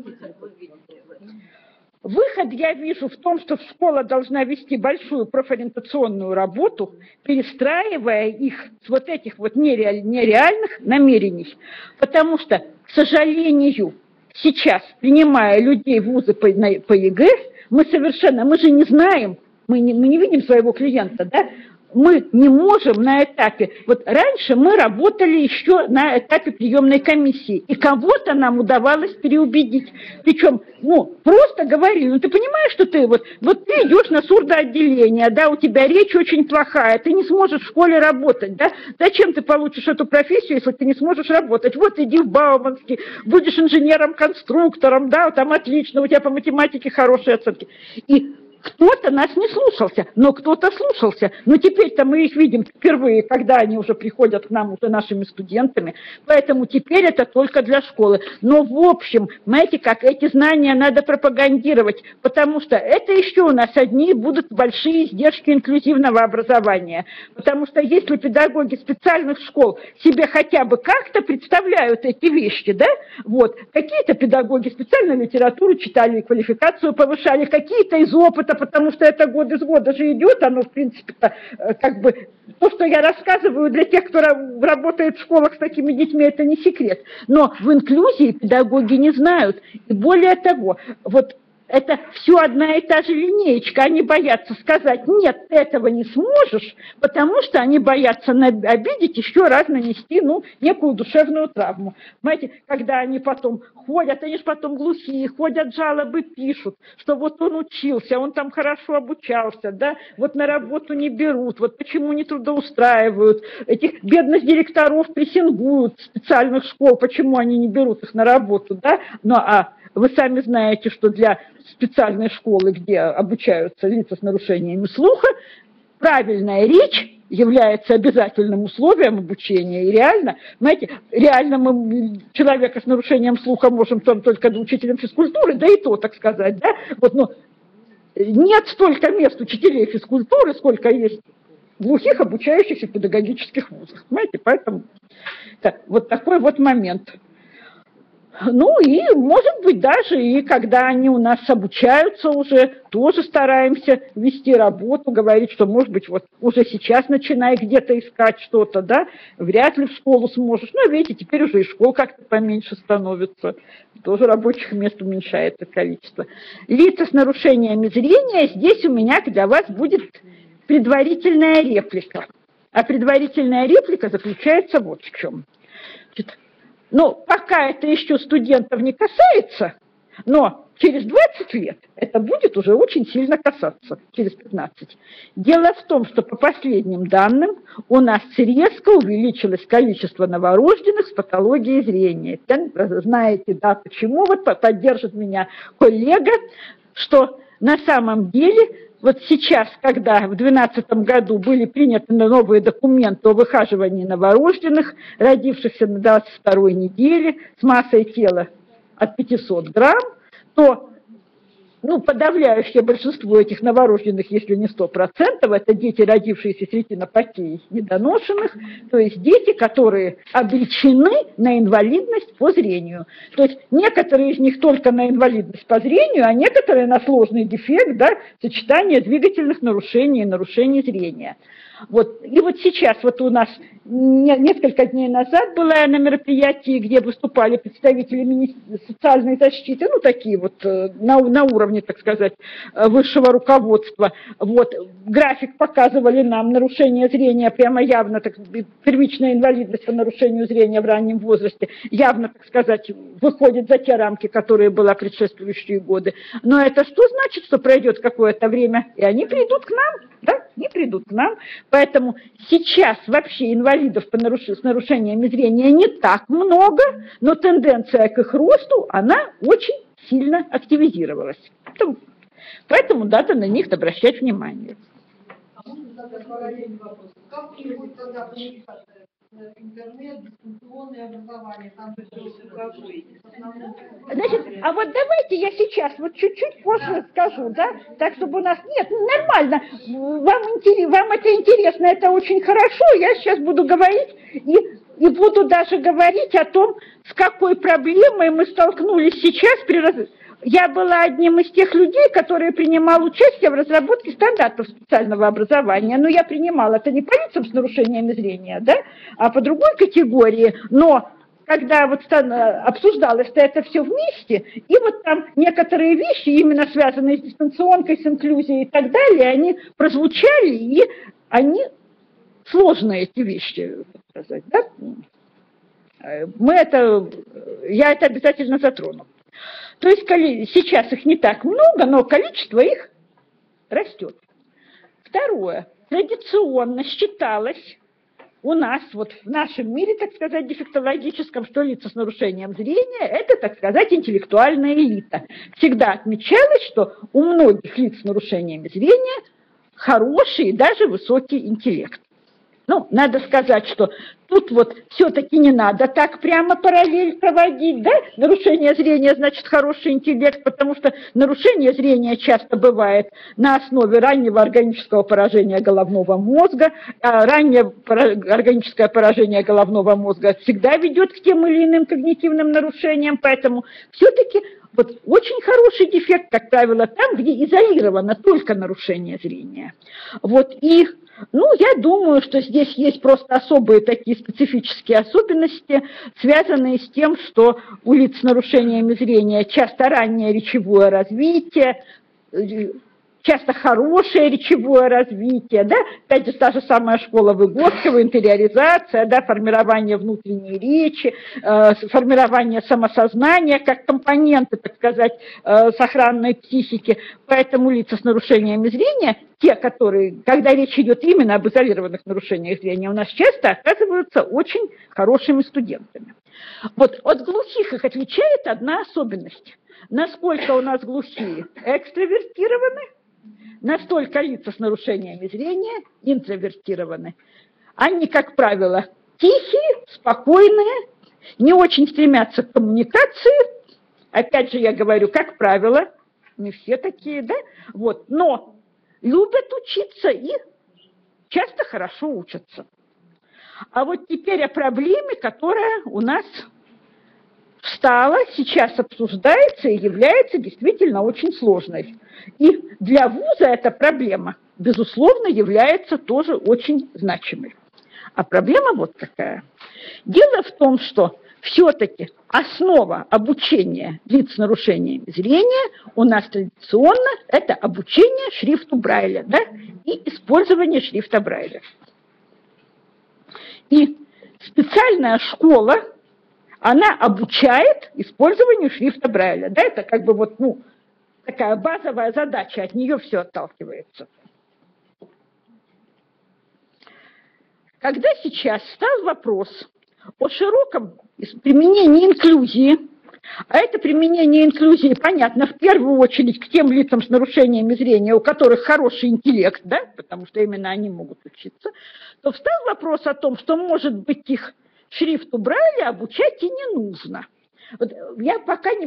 Выход я вижу в том, что школа должна вести большую профориентационную работу, перестраивая их с вот этих вот нереальных намерений. Потому что, к сожалению, сейчас, принимая людей в вузы по ЕГЭ, мы же не знаем, мы не видим своего клиента, да? Мы не можем на этапе, вот раньше мы работали еще на этапе приемной комиссии, и кого-то нам удавалось переубедить, причем, просто говорили, ты понимаешь, что ты ты идешь на сурдоотделение, да, у тебя речь очень плохая, ты не сможешь в школе работать, да, зачем ты получишь эту профессию, если ты не сможешь работать, вот иди в Бауманский, будешь инженером-конструктором, да, там отлично, у тебя по математике хорошие оценки, и кто-то нас не слушался, но кто-то слушался. Но теперь-то мы их видим впервые, когда они уже приходят к нам, уже нашими студентами. Поэтому теперь это только для школы. Но в общем, знаете как, эти знания надо пропагандировать, потому что это еще у нас одни будут большие издержки инклюзивного образования. Потому что если педагоги специальных школ себе хотя бы как-то представляют эти вещи, да, какие-то педагоги специальную литературу читали, квалификацию повышали, какие-то из опыта, потому что это год из года же идет, оно, в принципе, то, что я рассказываю для тех, кто работает в школах с такими детьми, это не секрет. Но в инклюзии педагоги не знают. И более того, это все одна и та же линеечка. Они боятся сказать, нет, ты этого не сможешь, потому что они боятся обидеть, еще раз нанести, некую душевную травму. Понимаете, когда они потом ходят, они же потом глухие, ходят, жалобы пишут, что он учился, он там хорошо обучался, да, на работу не берут, почему не трудоустраивают, этих бедных директоров прессингуют специальных школ, почему они не берут их на работу, да, вы сами знаете, что для специальной школы, где обучаются лица с нарушениями слуха, правильная речь является обязательным условием обучения. И реально, знаете, реально мы человека с нарушением слуха можем только учителем физкультуры, да и то, так сказать, да, вот, но нет столько мест учителей физкультуры, сколько есть глухих, обучающихся в педагогических вузах, понимаете, поэтому так, вот такой вот момент. Ну и, может быть, даже и когда они у нас обучаются уже, тоже стараемся вести работу, говорить, что, может быть, вот уже сейчас начинай где-то искать что-то, да, вряд ли в школу сможешь. Ну, видите, теперь уже и школ как-то поменьше становится, тоже рабочих мест уменьшается количество. Лица с нарушениями зрения, здесь у меня для вас будет предварительная реплика. А предварительная реплика заключается вот в чем. Ну, пока это еще студентов не касается, но через 20 лет это будет уже очень сильно касаться, через 15. Дело в том, что по последним данным у нас резко увеличилось количество новорожденных с патологией зрения. Знаете, да, почему? Вот поддержит меня коллега, что на самом деле вот сейчас, когда в 2012 году были приняты новые документы о выхаживании новорожденных, родившихся на 22-й неделе, с массой тела от 500 грамм, то подавляющее большинство этих новорожденных, если не 100%, это дети, родившиеся с ретинопатией недоношенных, то есть дети, которые обречены на инвалидность по зрению. То есть некоторые из них только на инвалидность по зрению, а некоторые на сложный дефект, да, сочетание двигательных нарушений и нарушений зрения. Вот. И вот сейчас, вот у нас несколько дней назад была я на мероприятии, где выступали представители социальной защиты, такие вот на уровне, так сказать, высшего руководства. Вот. График показывали нам нарушение зрения, прямо явно, первичная инвалидность по нарушению зрения в раннем возрасте, явно, так сказать, выходит за те рамки, которые были предшествующие годы. Но это что значит, что пройдет какое-то время, и они придут к нам, да, они придут к нам. Поэтому сейчас вообще инвалидов с нарушениями зрения не так много, но тенденция к их росту, она очень сильно активизировалась. Поэтому надо на них обращать внимание. А можно задать параллельный вопрос? Как будет тогда коммуникация? Интернет, дистанционное образование, там же все другое. Значит, а вот давайте я сейчас вот чуть-чуть позже скажу, да, так чтобы у нас... Нет, нормально, вам это интересно, это очень хорошо, я сейчас буду говорить и буду даже говорить о том, с какой проблемой мы столкнулись сейчас Я была одним из тех людей, которые принимал участие в разработке стандартов специального образования. Но я принимала это не по лицам с нарушениями зрения, да, а по другой категории. Но когда вот обсуждалось это все вместе, и вот там некоторые вещи, именно связанные с дистанционкой, с инклюзией и так далее, они прозвучали, и они сложные, эти вещи, так сказать, да? Я это обязательно затрону. То есть сейчас их не так много, но количество их растет. Второе. Традиционно считалось у нас, вот в нашем мире, так сказать, дефектологическом, что лица с нарушением зрения – это, так сказать, интеллектуальная элита. Всегда отмечалось, что у многих лиц с нарушениями зрения хороший и даже высокий интеллект. Надо сказать, что тут вот все-таки не надо так прямо параллель проводить, да? Нарушение зрения значит хороший интеллект, потому что нарушение зрения часто бывает на основе раннего органического поражения головного мозга, а раннее органическое поражение головного мозга всегда ведет к тем или иным когнитивным нарушениям, поэтому все-таки вот очень хороший дефект, как правило, там, где изолировано только нарушение зрения. Вот, и я думаю, что здесь есть просто особые такие специфические особенности, связанные с тем, что у лиц с нарушениями зрения часто раннее речевое развитие, часто хорошее речевое развитие, да, опять же, та же самая школа Выгодского, интериоризация, да, формирование внутренней речи, формирование самосознания как компоненты, так сказать, сохранной психики. Поэтому лица с нарушениями зрения, те, которые, когда речь идет именно об изолированных нарушениях зрения, у нас часто оказываются очень хорошими студентами. Вот от глухих их отличает одна особенность. Насколько у нас глухие экстравертированы, настолько лица с нарушениями зрения интровертированы. Они, как правило, тихие, спокойные, не очень стремятся к коммуникации. Опять же, я говорю, как правило, не все такие, да? Вот, но любят учиться и часто хорошо учатся. А вот теперь о проблеме, которая у нас встала, сейчас обсуждается и является действительно очень сложной. И для вуза эта проблема, безусловно, является тоже очень значимой. А проблема вот какая. Дело в том, что все-таки основа обучения лиц с нарушениями зрения у нас традиционно это обучение шрифту Брайля, да, и использование шрифта Брайля. И специальная школа, она обучает использованию шрифта Брайля. Да, это как бы вот, ну, такая базовая задача, от нее все отталкивается. Когда сейчас стал вопрос о широком применении инклюзии, а это применение инклюзии, понятно, в первую очередь к тем лицам с нарушениями зрения, у которых хороший интеллект, да, потому что именно они могут учиться, то встал вопрос о том, что, может быть, их шрифту Брайля обучать и не нужно. Вот я пока не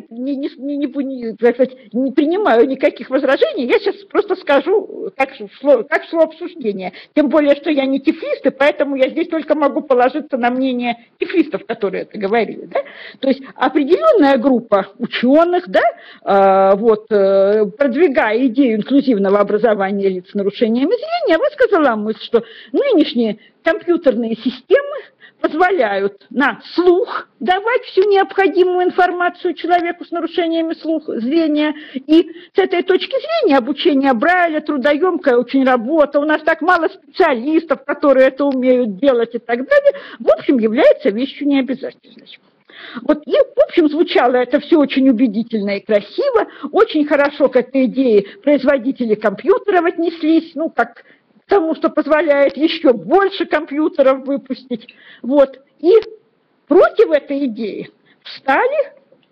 принимаю никаких возражений, я сейчас просто скажу, как шло обсуждение. Тем более, что я не тифлист, и поэтому я здесь только могу положиться на мнение тифлистов, которые это говорили. Да? То есть определенная группа ученых, да, продвигая идею инклюзивного образования лиц с нарушениями зрения, высказала мысль, что нынешние компьютерные системы позволяют на слух давать всю необходимую информацию человеку с нарушениями зрения. И с этой точки зрения обучение Брайля, трудоемкая очень работа, у нас так мало специалистов, которые это умеют делать и так далее, в общем, является вещью необязательной. Вот, и, в общем, звучало это все очень убедительно и красиво, очень хорошо к этой идее производители компьютеров отнеслись, ну, как к тому, что позволяет еще больше компьютеров выпустить. Вот. И против этой идеи встали,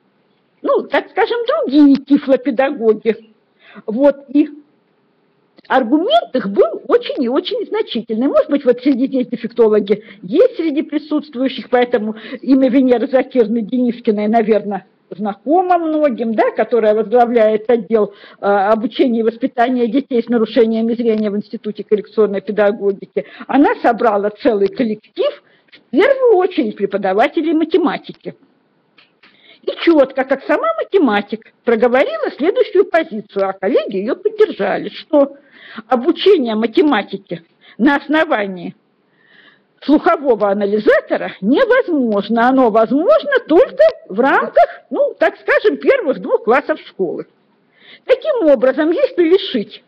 ну, так скажем, другие тифлопедагоги. Вот. И аргумент их был очень и очень значительный. Может быть, вот среди здесь дефектологи есть среди присутствующих, поэтому имя Венеры Закирны Денискиной, наверное, знакома многим, да, которая возглавляет отдел обучения и воспитания детей с нарушениями зрения в Институте коррекционной педагогики. Она собрала целый коллектив, в первую очередь преподавателей математики. И четко, как сама математик, проговорила следующую позицию, а коллеги ее поддержали, что обучение математике на основании слухового анализатора невозможно. Оно возможно только в рамках, ну, так скажем, первых 2 классов школы. Таким образом, если лишить,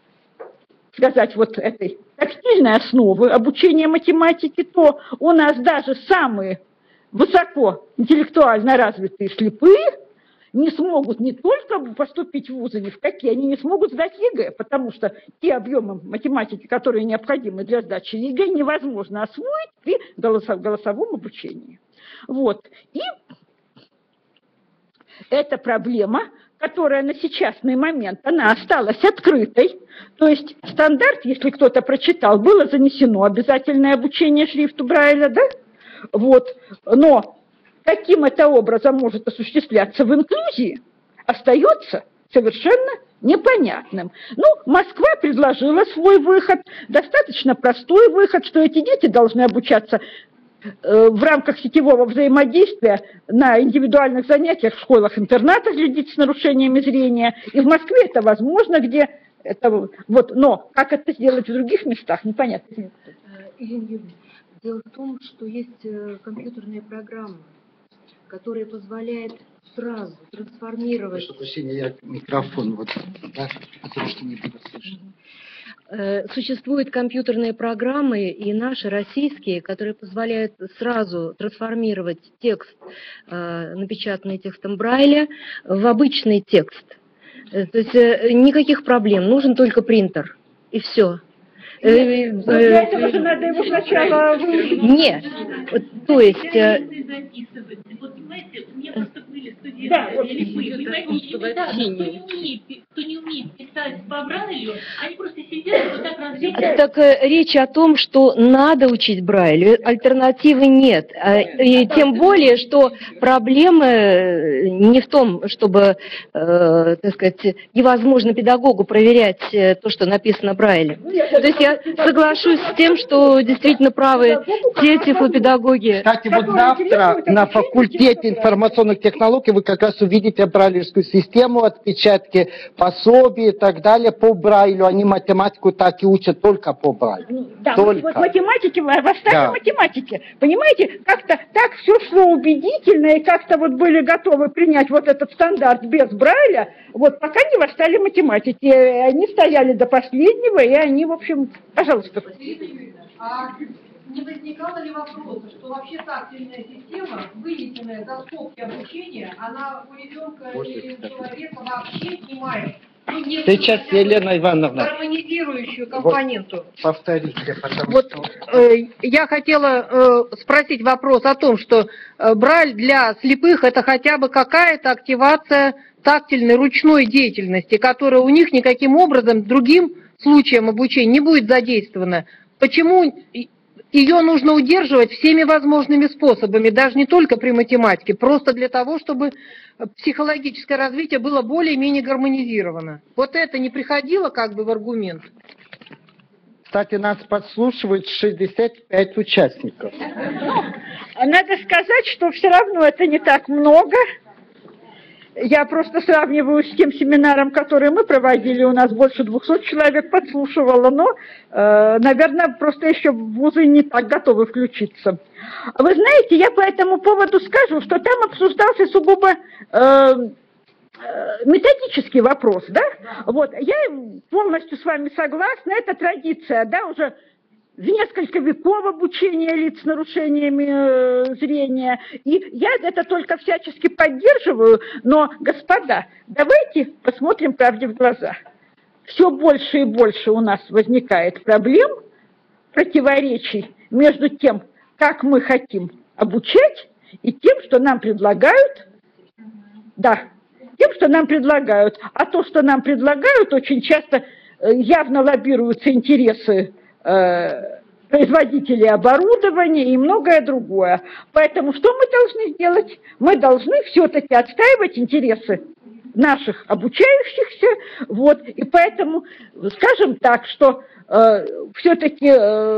сказать, вот этой тактильной основы обучения математики, то у нас даже самые высоко интеллектуально развитые слепые не смогут не только поступить в вузы ни в какие, они не смогут сдать ЕГЭ, потому что те объемы математики, которые необходимы для сдачи ЕГЭ, невозможно освоить при голосовом обучении. Вот. И эта проблема, которая на сейчасный момент, она осталась открытой, то есть стандарт, если кто-то прочитал, было занесено обязательное обучение шрифту Брайля, да? Вот. Но каким это образом может осуществляться в инклюзии, остается совершенно непонятным. Ну, Москва предложила свой выход, достаточно простой выход, что эти дети должны обучаться в рамках сетевого взаимодействия на индивидуальных занятиях в школах-интернатах для детей с нарушениями зрения. И в Москве это возможно, где это вот, но как это сделать в других местах, непонятно. Ирина Юрьевна, дело в том, что есть компьютерные программы, которые позволяют сразу трансформировать. Прошу прощения, я микрофон вот, да, потому что не буду слышать. Существуют компьютерные программы, и наши российские, которые позволяют сразу трансформировать текст, напечатанный текстом Брайля, в обычный текст. То есть никаких проблем, нужен только принтер, и все. Для этого же надо его сначала выучить. Нет, то есть... Вот понимаете, у меня просто были студенты, Да, вот слепые, понимаете, ничего, да, кто не умеет писать развиваются по Брайлю, они просто сидят и вот так развиваются. Так речь о том, что надо учить Брайлю, альтернативы нет. И тем более, что проблемы не в том, чтобы, так сказать, невозможно педагогу проверять то, что написано Брайлем. То есть я соглашусь с тем, что действительно правы те тифлопедагоги. Кстати, вот завтра на факультете информационных технологий вы как раз увидите брайлевскую систему, отпечатки пособий и так далее по Брайлю. Они математику так и учат только по Брайлю. Да, Только. вот математики, восстали Да. математики. Понимаете, как-то так все шло убедительно, и как-то вот были готовы принять вот этот стандарт без Брайля, вот пока не восстали математики. Они стояли до последнего, и они, в общем, пожалуйста. Ирина Юрьевна, а не возникало ли вопроса, что вообще тактильная система, вынесенная за скобки обучения, она у ребенка или у человека вообще снимает? Ну, Сейчас, Елена Ивановна, гармонизирующую компоненту. повторите, потому Вот что... я хотела спросить вопрос о том, что Брайль для слепых это хотя бы какая-то активация тактильной ручной деятельности, которая у них никаким образом другим случаем обучения не будет задействована. Почему ее нужно удерживать всеми возможными способами, даже не только при математике, просто для того, чтобы психологическое развитие было более-менее гармонизировано. Вот это не приходило как бы в аргумент? Кстати, нас подслушивают 65 участников. Надо сказать, что все равно это не так много. Я просто сравниваю с тем семинаром, который мы проводили, у нас больше 200 человек подслушивало, но, наверное, просто еще вузы не так готовы включиться. Вы знаете, я по этому поводу скажу, что там обсуждался сугубо методический вопрос, да? Вот, я полностью с вами согласна, это традиция, да, уже в несколько веков обучения лиц с нарушениями зрения. И я это только всячески поддерживаю, но, господа, давайте посмотрим правде в глаза. Все больше и больше у нас возникает проблем, противоречий между тем, как мы хотим обучать, и тем, что нам предлагают. Да, тем, что нам предлагают. А то, что нам предлагают, очень часто явно лоббируются интересы производителей оборудования и многое другое. Поэтому что мы должны сделать? Мы должны все-таки отстаивать интересы наших обучающихся, вот, и поэтому, скажем так, что все-таки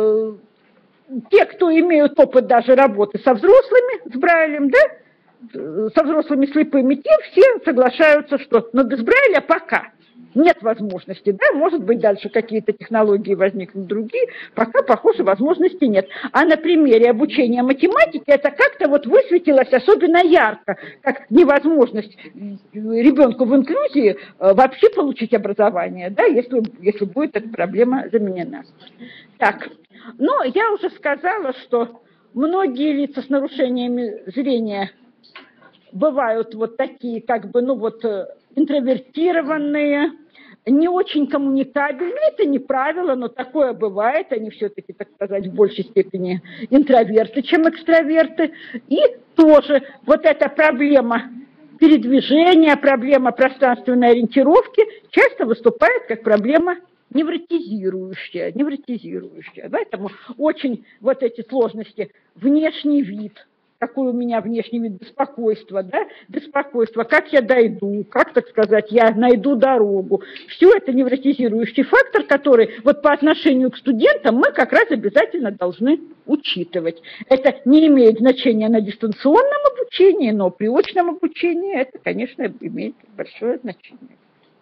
те, кто имеют опыт даже работы со взрослыми, с Брайлем, да, со взрослыми слепыми, те все соглашаются, что, но без Брайля пока нет возможности, да, может быть, дальше какие-то технологии возникнут другие, пока, похоже, возможности нет. А на примере обучения математики это как-то вот высветилось особенно ярко, как невозможность ребенку в инклюзии вообще получить образование, да, если будет эта проблема заменена. Так, ну, я уже сказала, что многие лица с нарушениями зрения бывают вот такие, как бы, ну вот, интровертированные, не очень коммуникабельные, это не правило, но такое бывает, они все-таки, так сказать, в большей степени интроверты, чем экстраверты, и тоже вот эта проблема передвижения, проблема пространственной ориентировки часто выступает как проблема невротизирующая. Поэтому очень вот эти сложности, внешний вид, какой у меня внешний вид, беспокойство, да, беспокойство, как я дойду, как, так сказать, я найду дорогу. Все это невротизирующий фактор, который вот по отношению к студентам мы как раз обязательно должны учитывать. Это не имеет значения на дистанционном обучении, но при очном обучении это, конечно, имеет большое значение.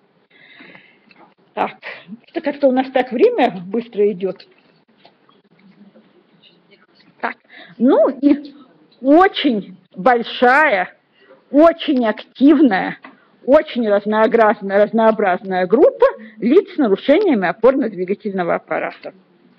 Так, это как-то у нас так время быстро идет. Так, ну и очень большая, очень активная, очень разнообразная группа лиц с нарушениями опорно-двигательного аппарата.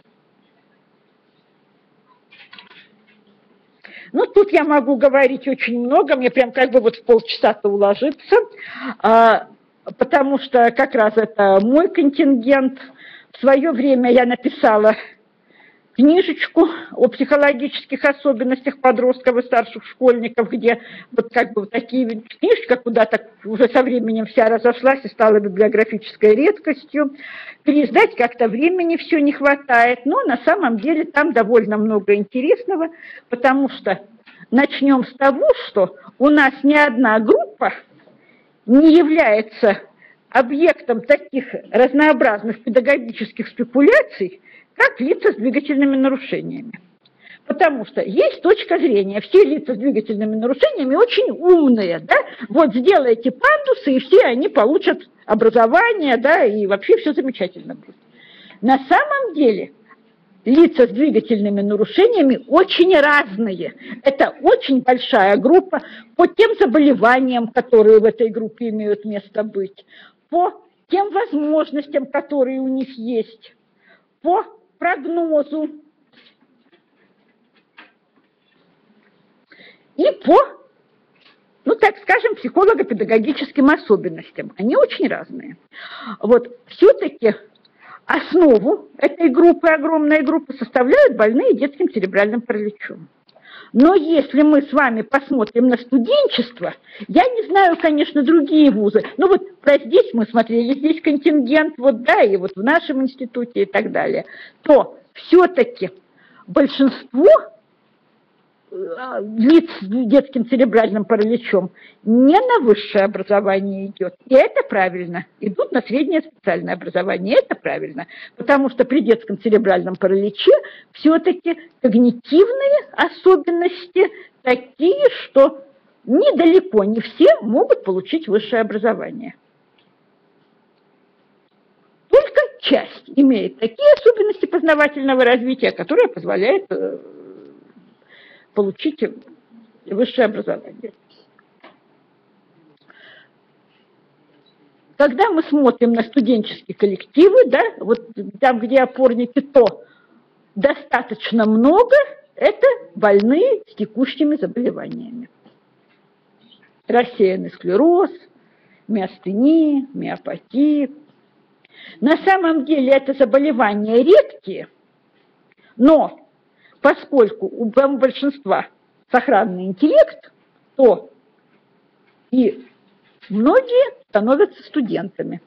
Ну, тут я могу говорить очень много, мне прям как бы вот в полчаса-то уложиться, потому что как раз это мой контингент. В свое время я написала книжечку о психологических особенностях подростков и старших школьников, где вот как бы такие книжечка куда-то уже со временем вся разошлась и стала библиографической редкостью. Переиздать как-то времени все не хватает, но на самом деле там довольно много интересного, потому что начнем с того, что у нас ни одна группа не является объектом таких разнообразных педагогических спекуляций, как лица с двигательными нарушениями. Потому что есть точка зрения, все лица с двигательными нарушениями очень умные, да, вот сделайте пандусы, и все они получат образование, да, и вообще все замечательно будет. На самом деле лица с двигательными нарушениями очень разные. Это очень большая группа по тем заболеваниям, которые в этой группе имеют место быть, по тем возможностям, которые у них есть, по прогнозу и по, ну так скажем, психолого-педагогическим особенностям. Они очень разные. Вот все-таки основу этой группы, огромной группы, составляют больные детским церебральным параличом. Но если мы с вами посмотрим на студенчество, я не знаю, конечно, другие вузы, но вот про здесь мы смотрели, здесь контингент, вот да, и вот в нашем институте и так далее, то все-таки большинство лиц с детским церебральным параличом не на высшее образование идет. И это правильно. Идут на среднее специальное образование. И это правильно. Потому что при детском церебральном параличе все-таки когнитивные особенности такие, что недалеко не все могут получить высшее образование. Только часть имеет такие особенности познавательного развития, которые позволяют получить высшее образование. Когда мы смотрим на студенческие коллективы, да, вот там, где опорники, то достаточно много, это больные с текущими заболеваниями. Рассеянный склероз, миастения, миопатия. На самом деле это заболевания редкие, но поскольку у большинства сохранный интеллект, то и многие становятся студентами.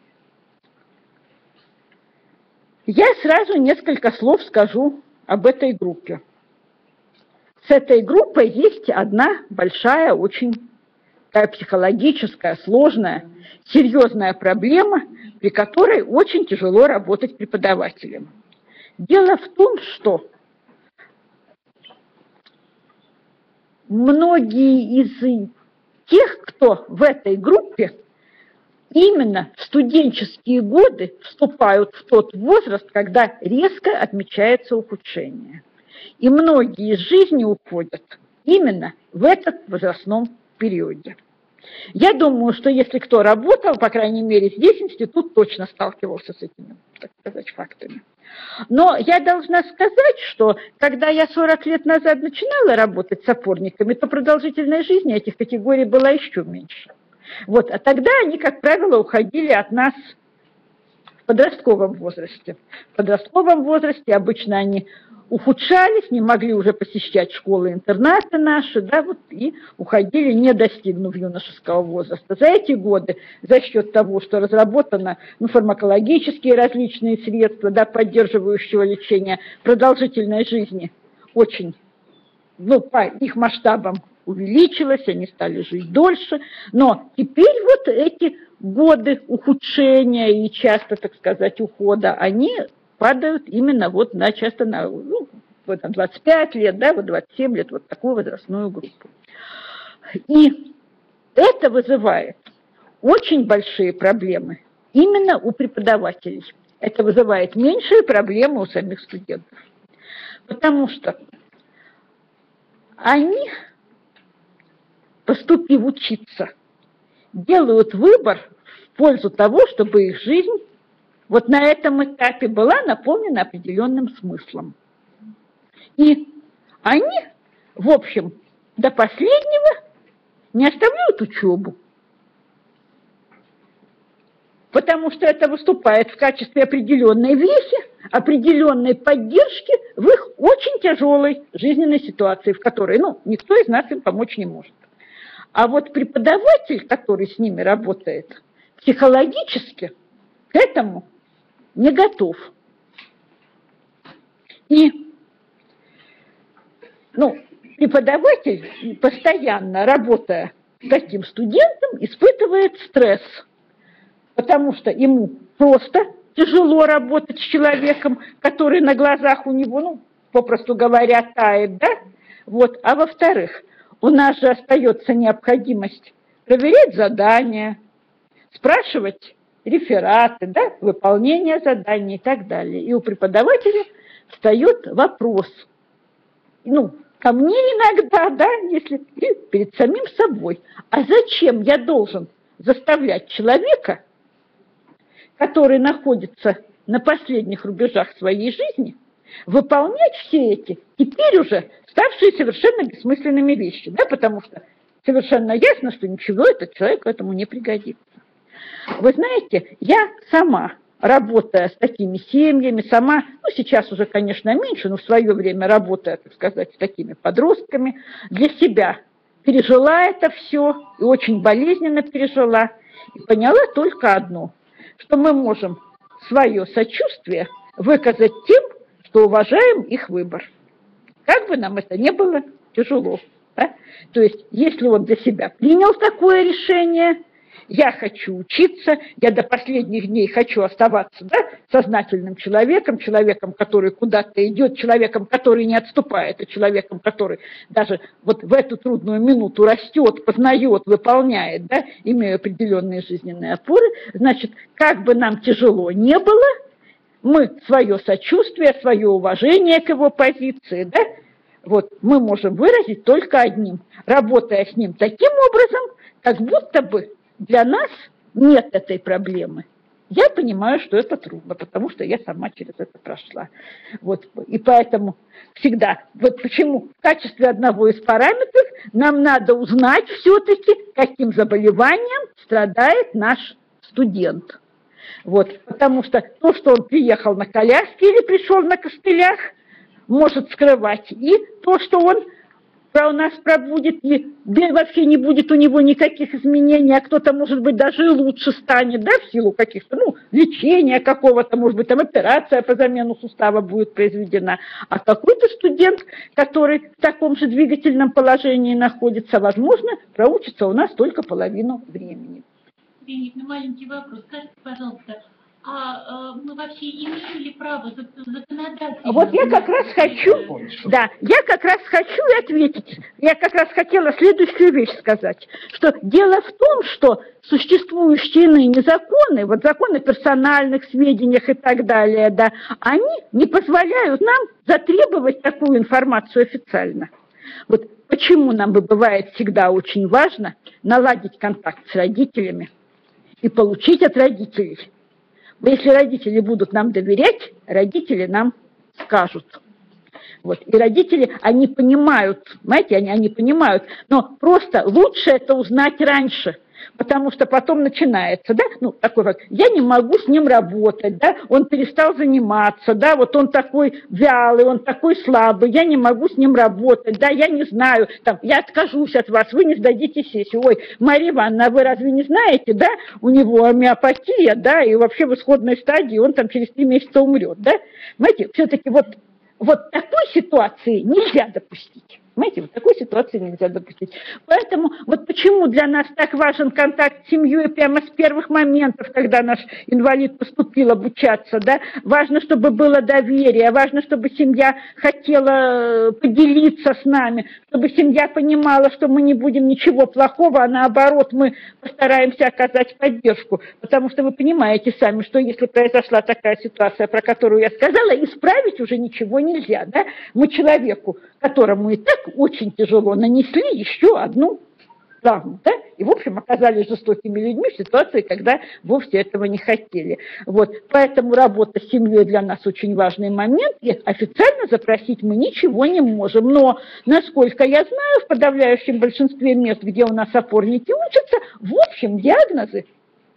Я сразу несколько слов скажу об этой группе. С этой группой есть одна большая, очень такая психологическая, сложная, серьезная проблема, при которой очень тяжело работать преподавателем. Дело в том, что многие из тех, кто в этой группе, именно в студенческие годы вступают в тот возраст, когда резко отмечается ухудшение. И многие из жизни уходят именно в этот возрастном периоде. Я думаю, что если кто работал, по крайней мере, здесь институт точно сталкивался с этими, так сказать, фактами. Но я должна сказать, что когда я 40 лет назад начинала работать с опорниками, то продолжительность жизни этих категорий была еще меньше. Вот, а тогда они, как правило, уходили от нас в подростковом возрасте. В подростковом возрасте обычно они ухудшались, не могли уже посещать школы-интернаты наши, да, вот, и уходили, не достигнув юношеского возраста. За эти годы, за счет того, что разработано фармакологические различные средства, да, поддерживающего лечения, продолжительность жизни очень, по их масштабам увеличилась, они стали жить дольше, но теперь вот эти годы ухудшения и часто, так сказать, ухода, они падают именно вот часто на 25 лет, да, 27 лет, вот такую возрастную группу. И это вызывает очень большие проблемы именно у преподавателей. Это вызывает меньшие проблемы у самих студентов. Потому что они, поступив учиться, делают выбор в пользу того, чтобы их жизнь вот на этом этапе была наполнена определенным смыслом. И они, в общем, до последнего не оставляют учебу, потому что это выступает в качестве определенной вехи, определенной поддержки в их очень тяжелой жизненной ситуации, в которой, никто из нас им помочь не может. А вот преподаватель, который с ними работает, психологически к этому не готов. И, преподаватель, постоянно работая с таким студентом, испытывает стресс, потому что ему просто тяжело работать с человеком, который на глазах у него, попросту говоря, тает, да? Вот. А во-вторых, у нас же остается необходимость проверять задания, спрашивать рефераты, да, выполнение заданий и так далее. И у преподавателя встает вопрос, ко мне иногда, да, если и перед самим собой, а зачем я должен заставлять человека, который находится на последних рубежах своей жизни, выполнять все эти, теперь уже ставшие совершенно бессмысленными вещи, да, потому что совершенно ясно, что ничего этот человек этому не пригодится. Вы знаете, я сама, работая с такими семьями, сама, сейчас уже, конечно, меньше, но в свое время работая, так сказать, с такими подростками, для себя пережила это все и очень болезненно пережила, и поняла только одно, что мы можем свое сочувствие выказать тем, что уважаем их выбор. Как бы нам это ни было тяжело. Да? То есть, если он для себя принял такое решение, я хочу учиться, я до последних дней хочу оставаться, да, сознательным человеком, человеком, который куда-то идет, человеком, который не отступает, а человеком, который даже вот в эту трудную минуту растет, познает, выполняет, да, имея определенные жизненные опоры, значит, как бы нам тяжело не было, мы свое сочувствие, свое уважение к его позиции, да, вот, мы можем выразить только одним, работая с ним таким образом, как будто бы для нас нет этой проблемы. Я понимаю, что это трудно, потому что я сама через это прошла. Вот. И поэтому всегда, вот почему в качестве одного из параметров нам надо узнать все-таки, каким заболеванием страдает наш студент. Вот. Потому что то, что он приехал на коляске или пришел на костылях, может скрывать и то, что он у нас пробудет, и вообще не будет у него никаких изменений, а кто-то, может быть, даже и лучше станет, да, в силу каких-то, лечения какого-то, может быть, там операция по замену сустава будет произведена. А какой-то студент, который в таком же двигательном положении находится, возможно, проучится у нас только половину времени. Маленький вопрос. Скажите, пожалуйста, а мы вообще имеем ли право законодательно? Вот я как раз хочу, ответить, я как раз хотела следующую вещь сказать, что дело в том, что существующие ныне законы, вот законы о персональных сведениях и так далее, да, они не позволяют нам затребовать такую информацию официально. Вот почему нам бывает всегда очень важно наладить контакт с родителями и получить от родителей. Если родители будут нам доверять, родители нам скажут. Вот. И родители, они понимают, понимаете, они понимают, но просто лучше это узнать раньше, потому что потом начинается, да, такой вот, я не могу с ним работать, да, он перестал заниматься, да, вот он такой вялый, он такой слабый, я не могу с ним работать, да, я не знаю, там, я откажусь от вас, вы не сдадите сессию. Ой, Мария Ивановна, вы разве не знаете, да, у него амиопатия, да, и вообще в исходной стадии он там через 3 месяца умрет, да, понимаете, все-таки вот такой ситуации нельзя допустить. Понимаете, вот такой ситуации нельзя допустить. Поэтому вот почему для нас так важен контакт с семьей прямо с первых моментов, когда наш инвалид поступил обучаться, да, важно, чтобы было доверие, важно, чтобы семья хотела поделиться с нами, чтобы семья понимала, что мы не будем ничего плохого, а наоборот, мы постараемся оказать поддержку. Потому что вы понимаете сами, что если произошла такая ситуация, про которую я сказала, исправить уже ничего нельзя, да. Мы человеку, которому и так очень тяжело, нанесли еще одну травму, да, и, в общем, оказались жестокими людьми в ситуации, когда вовсе этого не хотели. Вот, поэтому работа с семьей для нас очень важный момент, и официально запросить мы ничего не можем, но, насколько я знаю, в подавляющем большинстве мест, где у нас опорники учатся, в общем, диагнозы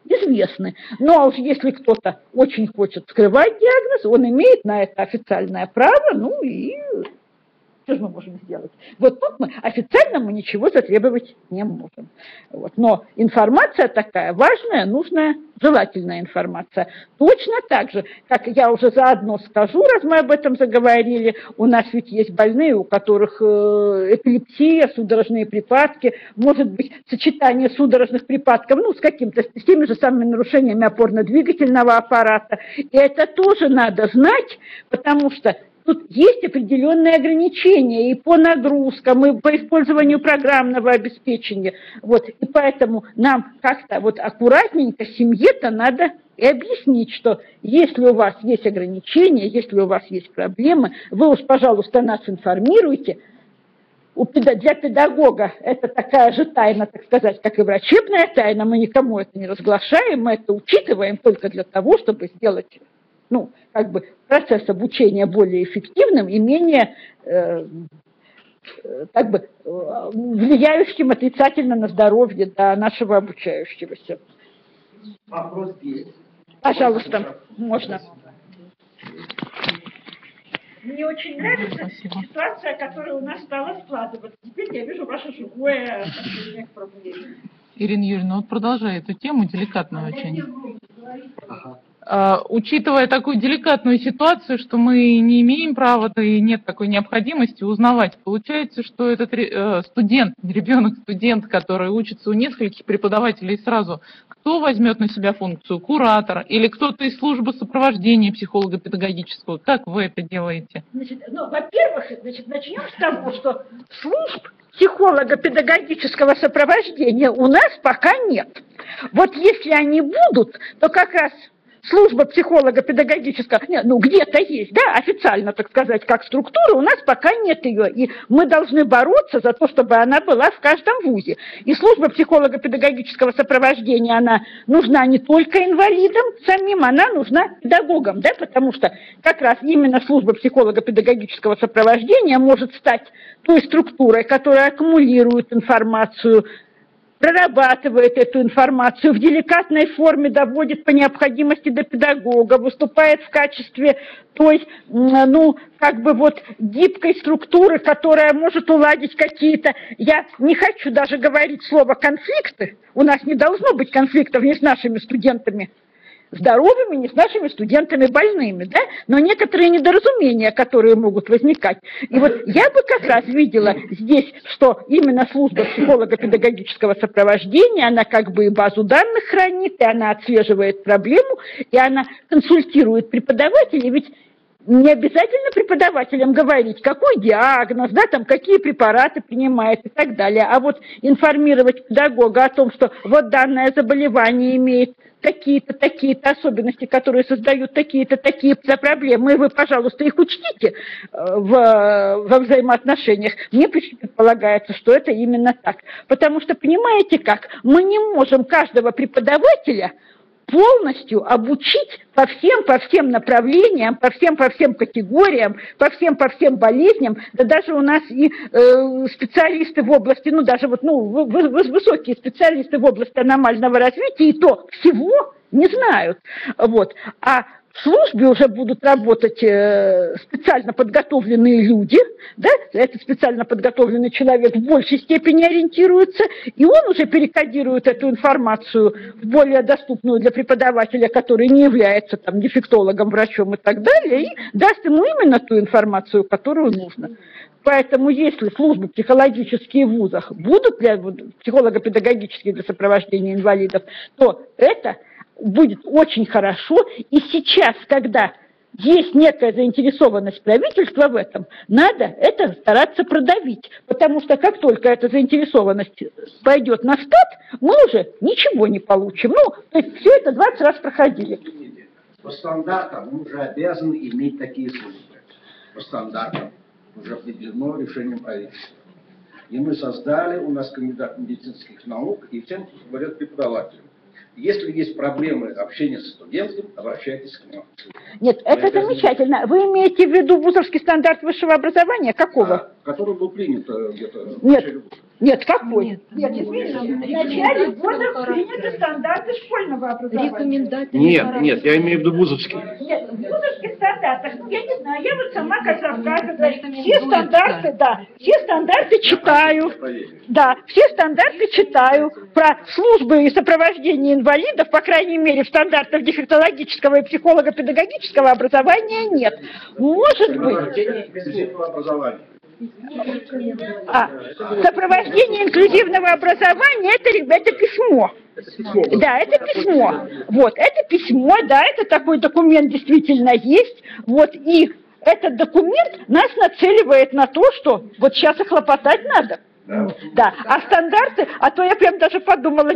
известны. Но уж если кто-то очень хочет скрывать диагноз, он имеет на это официальное право, ну и что же мы можем сделать? Вот тут мы официально ничего затребовать не можем. Вот. Но информация такая важная, нужная, желательная информация. Точно так же, как я уже заодно скажу, раз мы об этом заговорили, у нас ведь есть больные, у которых эпилепсия, судорожные припадки, может быть сочетание судорожных припадков, ну, с теми же самыми нарушениями опорно-двигательного аппарата. И это тоже надо знать, потому что тут есть определенные ограничения и по нагрузкам, и по использованию программного обеспечения. Вот. И поэтому нам как-то вот аккуратненько семье-то надо и объяснить, что если у вас есть ограничения, если у вас есть проблемы, вы уж, пожалуйста, нас информируйте. Для педагога это такая же тайна, так сказать, как и врачебная тайна, мы никому это не разглашаем, мы это учитываем только для того, чтобы сделать процесс обучения более эффективным и менее влияющим отрицательно на здоровье нашего обучающегося. Вопрос есть. Пожалуйста, можно. Мне очень нравится ситуация, которая у нас стала складываться. Теперь я вижу ваше живое отношение к проблеме. Ирина Юрьевна, вот продолжая эту тему, деликатную очень. Ага. Учитывая такую деликатную ситуацию, что мы не имеем права, да и нет такой необходимости узнавать, получается, что этот ребенок-студент, который учится у нескольких преподавателей сразу, кто возьмет на себя функцию куратора или кто-то из службы сопровождения психолого-педагогического? Как вы это делаете? Во-первых, начнем с того, что служб психолого-педагогического сопровождения у нас пока нет. Вот если они будут, то как раз служба психолого-педагогического, где-то есть, да, официально, так сказать, как структура, у нас пока нет ее, и мы должны бороться за то, чтобы она была в каждом вузе. И служба психолого-педагогического сопровождения, она нужна не только инвалидам самим, она нужна педагогам, да, потому что как раз именно служба психолого-педагогического сопровождения может стать той структурой, которая аккумулирует информацию, прорабатывает эту информацию, в деликатной форме доводит по необходимости до педагога, выступает в качестве той, гибкой структуры, которая может уладить какие-то, я не хочу даже говорить слово конфликты, у нас не должно быть конфликтов ни с нашими студентами здоровыми, не с нашими студентами больными, да, но некоторые недоразумения, которые могут возникать. И вот я бы как раз видела здесь, что именно служба психолого-педагогического сопровождения, она как бы и базу данных хранит, и она отслеживает проблему, и она консультирует преподавателей, ведь не обязательно преподавателям говорить, какой диагноз, да, там, какие препараты принимает и так далее, а вот информировать педагога о том, что вот данное заболевание имеет такие-то, такие-то особенности, которые создают такие-то, такие-то проблемы, и вы, пожалуйста, их учтите во взаимоотношениях. Мне предполагается, что это именно так. Потому что, понимаете как, мы не можем каждого преподавателя полностью обучить по всем направлениям, по всем категориям, по всем болезням, да даже у нас и специалисты в области, высокие специалисты в области аномального развития, и то всего не знают. Вот. А в службе уже будут работать специально подготовленные люди, да, этот специально подготовленный человек в большей степени ориентируется, и он уже перекодирует эту информацию в более доступную для преподавателя, который не является там дефектологом, врачом и так далее, и даст ему именно ту информацию, которую нужно. Поэтому если службы психологические в вузах будут для психолого-педагогические для сопровождения инвалидов, то это будет очень хорошо, и сейчас, когда есть некая заинтересованность правительства в этом, надо это стараться продавить, потому что как только эта заинтересованность пойдет на спад, мы уже ничего не получим. То есть все это 20 раз проходили. По стандартам мы уже обязаны иметь такие службы. По стандартам уже определено решением правительства. И мы создали, у нас кандидат медицинских наук, и всем говорят преподавателям. Если есть проблемы общения с студентом, обращайтесь к нам. Нет, это замечательно. Вы имеете в виду вузовский стандарт высшего образования? Какого? Который был принят где-то в начале года. Нет, какой? Нет, Нет, извините, в начале года приняты стандарты школьного образования. Рекомендательный Нет, я имею в виду вузовский. Нет, в вузовских стандартах, ну, я не знаю, я вот сама как рассказываю, все стандарты, да, все стандарты читаю, да, все стандарты читаю, про службы и сопровождение инвалидов, по крайней мере, в стандартах дефектологического и психолого-педагогического образования нет. Может быть. Сопровождение инклюзивного образования это письмо. Да, это письмо. Вот, это письмо, да, это такой документ действительно есть. Вот, и этот документ нас нацеливает на то, что вот сейчас и хлопотать надо. Да, а стандарты, а то я прям даже подумала,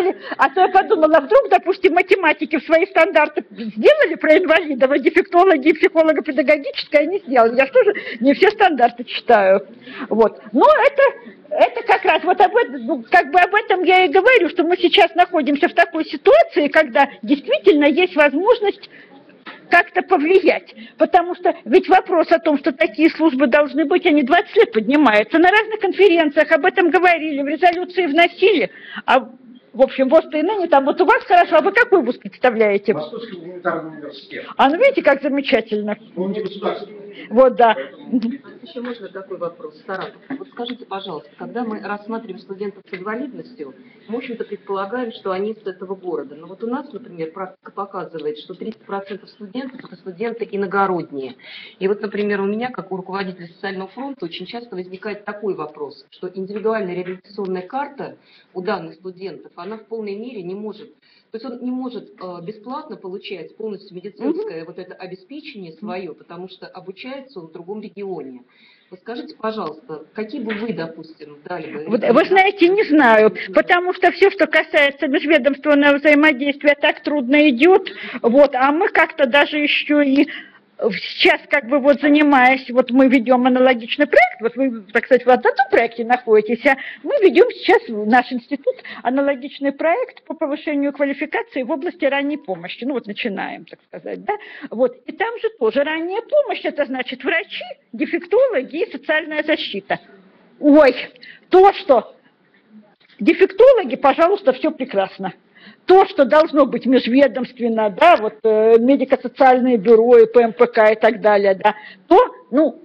вдруг, допустим, математики в свои стандарты сделали про инвалидов, а дефектологи и психолого-педагогическое не сделали. Я тоже не все стандарты читаю. Вот. Но это как раз вот об этом я и говорю, что мы сейчас находимся в такой ситуации, когда действительно есть возможность как-то повлиять. Потому что ведь вопрос о том, что такие службы должны быть, они 20 лет поднимаются. На разных конференциях об этом говорили, в резолюции вносили. А, в общем, ВОС-то и ныне там, вот у вас хорошо, а вы какой вуз представляете? Московский гуманитарный университет. А ну видите, как замечательно. Он не государственный. Вот, да. Еще можно такой вопрос, Саратов. Вот скажите, пожалуйста, когда мы рассматриваем студентов с инвалидностью, мы, в общем-то, предполагаем, что они из этого города. Но вот у нас, например, практика показывает, что 30% студентов – это студенты иногородние. И вот, например, у меня, как у руководителя социального фронта, очень часто возникает такой вопрос, что индивидуальная реабилитационная карта у данных студентов, она в полной мере не может. То есть он не может бесплатно получать полностью медицинское вот это обеспечение свое, потому что обучается он в другом регионе. Вот скажите, пожалуйста, какие бы вы, допустим, дали бы... Вы знаете, не знаю, потому что все, что касается межведомственного взаимодействия, так трудно идет, вот, а мы как-то даже еще и... Сейчас, как бы, вот, занимаясь, вот мы ведем аналогичный проект, вот вы, так сказать, в одном проекте находитесь, а мы ведем сейчас, наш институт, аналогичный проект по повышению квалификации в области ранней помощи. Ну, вот начинаем, так сказать, да. Вот, и там же тоже ранняя помощь, это значит врачи, дефектологи и социальная защита. Ой, то, что дефектологи, пожалуйста, все прекрасно. То, что должно быть межведомственно, да, вот медико-социальное бюро и ПМПК и так далее, да, то, ну,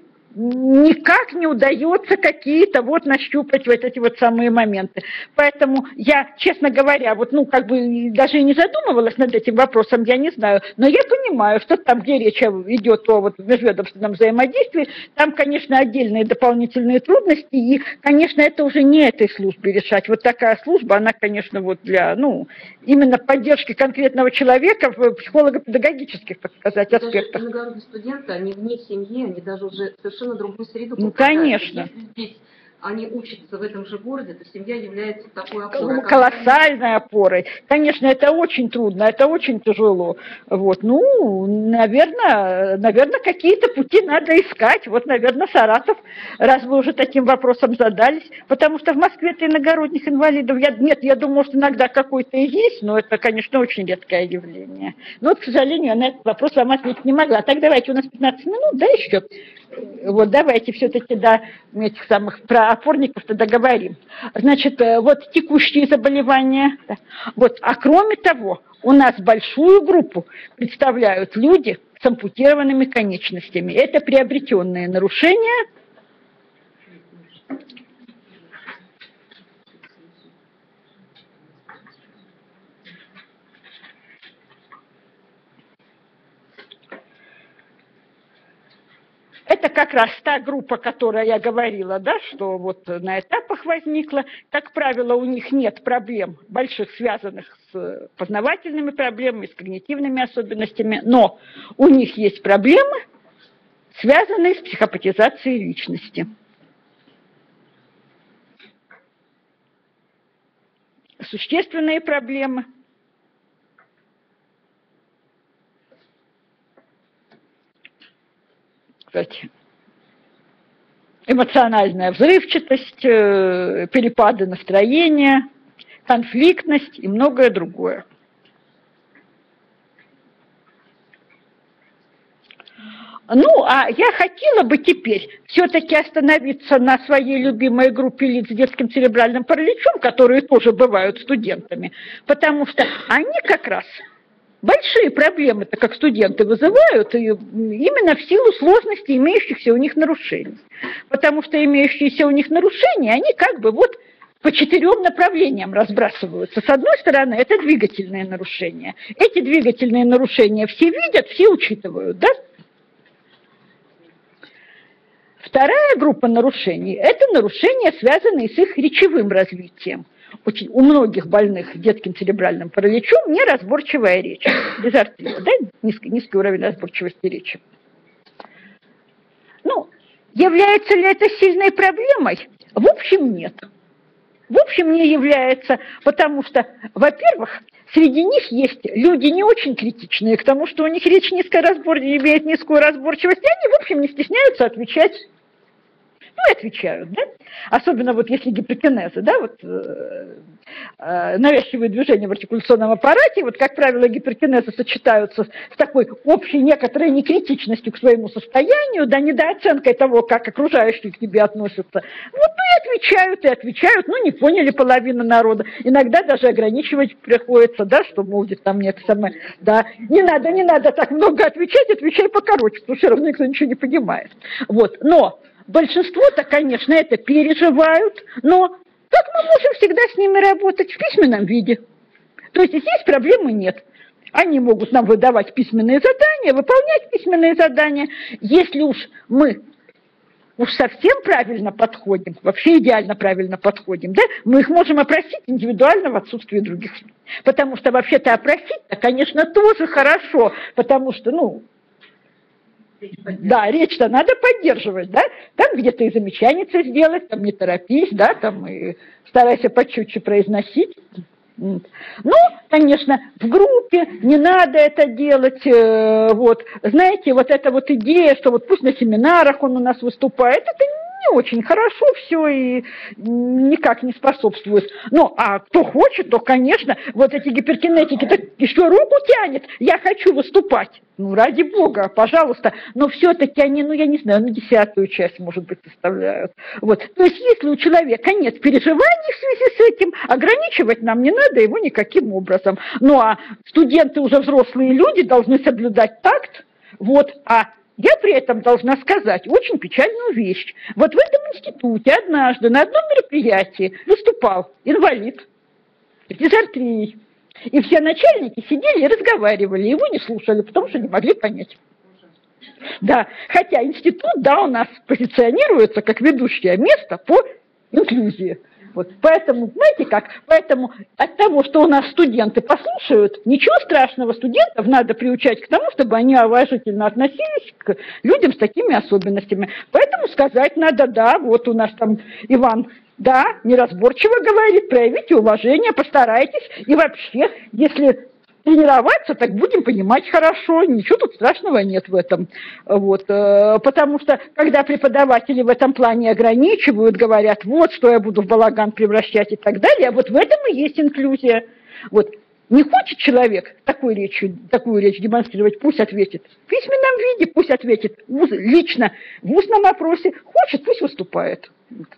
никак не удается какие-то вот нащупать вот эти вот самые моменты. Поэтому я, честно говоря, вот, ну, как бы даже и не задумывалась над этим вопросом, я не знаю, но я понимаю, что там, где речь идет о вот межведомственном взаимодействии, там, конечно, отдельные дополнительные трудности, и, конечно, это уже не этой службе решать. Вот такая служба, она, конечно, вот для, ну, именно поддержки конкретного человека в психолого-педагогических, так сказать, аспектах. Иногородние студенты, они вне семьи, они даже уже совершенно другую среду. Ну, конечно. Если здесь они учатся в этом же городе, то семья является такой опорой. Колоссальной опорой. Конечно, это очень трудно, это очень тяжело. Вот. Ну, наверное, какие-то пути надо искать. Вот, наверное, Саратов, раз вы уже таким вопросом задались, потому что в Москве-то иногородних инвалидов, я думаю, что иногда какой-то и есть, но это, конечно, очень редкое явление. Но, вот, к сожалению, я на этот вопрос вам ответить не могла. Так, давайте, у нас 15 минут, да, еще? Вот давайте все-таки до этих самых про опорников-то договорим. Значит, вот текущие заболевания. Да. Вот, а кроме того, у нас большую группу представляют люди с ампутированными конечностями. Это приобретенные нарушения. Это как раз та группа, о которой я говорила, да, что вот на этапах возникла. Как правило, у них нет проблем больших, связанных с познавательными проблемами, с когнитивными особенностями, но у них есть проблемы, связанные с психопатизацией личности. Существенные проблемы. Кстати, эмоциональная взрывчатость, перепады настроения, конфликтность и многое другое. Ну, а я хотела бы теперь все-таки остановиться на своей любимой группе лиц с детским церебральным параличом, которые тоже бывают студентами, потому что они как раз большие проблемы-то, как студенты, вызывают, и именно в силу сложности имеющихся у них нарушений. Потому что имеющиеся у них нарушения, они как бы вот по 4 направлениям разбрасываются. С одной стороны, это двигательные нарушения. Эти двигательные нарушения все видят, все учитывают, да? Вторая группа нарушений – это нарушения, связанные с их речевым развитием. У многих больных детским церебральным параличом неразборчивая речь, дизартрия, да? низкий уровень разборчивости речи. Ну, является ли это сильной проблемой? В общем, нет. В общем, не является, потому что, во-первых, среди них есть люди не очень критичные к тому, что у них речь имеет низкую разборчивость, и они, в общем, не стесняются отвечать. Ну, и отвечают, да? Особенно вот если гиперкинезы, да, вот навязчивые движения в артикуляционном аппарате, вот, как правило, гиперкинезы сочетаются с такой общей некоторой некритичностью к своему состоянию, да, недооценкой того, как окружающие к тебе относятся. Вот, ну, и отвечают, ну, не поняли половина народа. Иногда даже ограничивать приходится, да, что, мол, там нет самое, да, не надо так много отвечать, отвечай покороче, потому что все равно никто ничего не понимает. Вот, но большинство-то, конечно, это переживают, но как мы можем всегда с ними работать в письменном виде? То есть здесь проблемы нет. Они могут нам выдавать письменные задания, выполнять письменные задания. Если уж мы совсем правильно подходим, вообще идеально правильно подходим, да, мы их можем опросить индивидуально в отсутствии других. Потому что вообще-то опросить-то, конечно, тоже хорошо, потому что, ну, да, речь-то надо поддерживать, да, там где-то и замечаница сделать, там не торопись, да, там и старайся почетче произносить. Ну, конечно, в группе не надо это делать, вот, знаете, вот эта вот идея, что вот пусть на семинарах он у нас выступает, это не очень хорошо все и никак не способствует. Ну, а кто хочет, то, конечно, вот эти гиперкинетики, так еще руку тянет, я хочу выступать. Ну, ради бога, пожалуйста. Но все-таки они, ну, я не знаю, 10-ю часть, может быть, составляют. Вот. То есть, если у человека нет переживаний в связи с этим, ограничивать нам не надо его никаким образом. Ну, а студенты, уже взрослые люди, должны соблюдать такт. Вот. А я при этом должна сказать очень печальную вещь. Вот в этом институте однажды на одном мероприятии выступал инвалид с дизартрией. И все начальники сидели и разговаривали, его не слушали, потому что не могли понять. Да, хотя институт, да, у нас позиционируется как ведущее место по инклюзии. Вот, поэтому, знаете как, поэтому от того, что у нас студенты послушают, ничего страшного, студентов надо приучать к тому, чтобы они уважительно относились к людям с такими особенностями. Поэтому сказать надо, да, вот у нас там Иван, да, неразборчиво говорит, проявите уважение, постарайтесь, и вообще, если тренироваться, так будем понимать хорошо, ничего тут страшного нет в этом. Вот, потому что, когда преподаватели в этом плане ограничивают, говорят, вот, что я буду в балаган превращать и так далее, вот в этом и есть инклюзия. Вот. Не хочет человек такую речь демонстрировать, пусть ответит в письменном виде, пусть ответит лично в устном опросе, хочет, пусть выступает.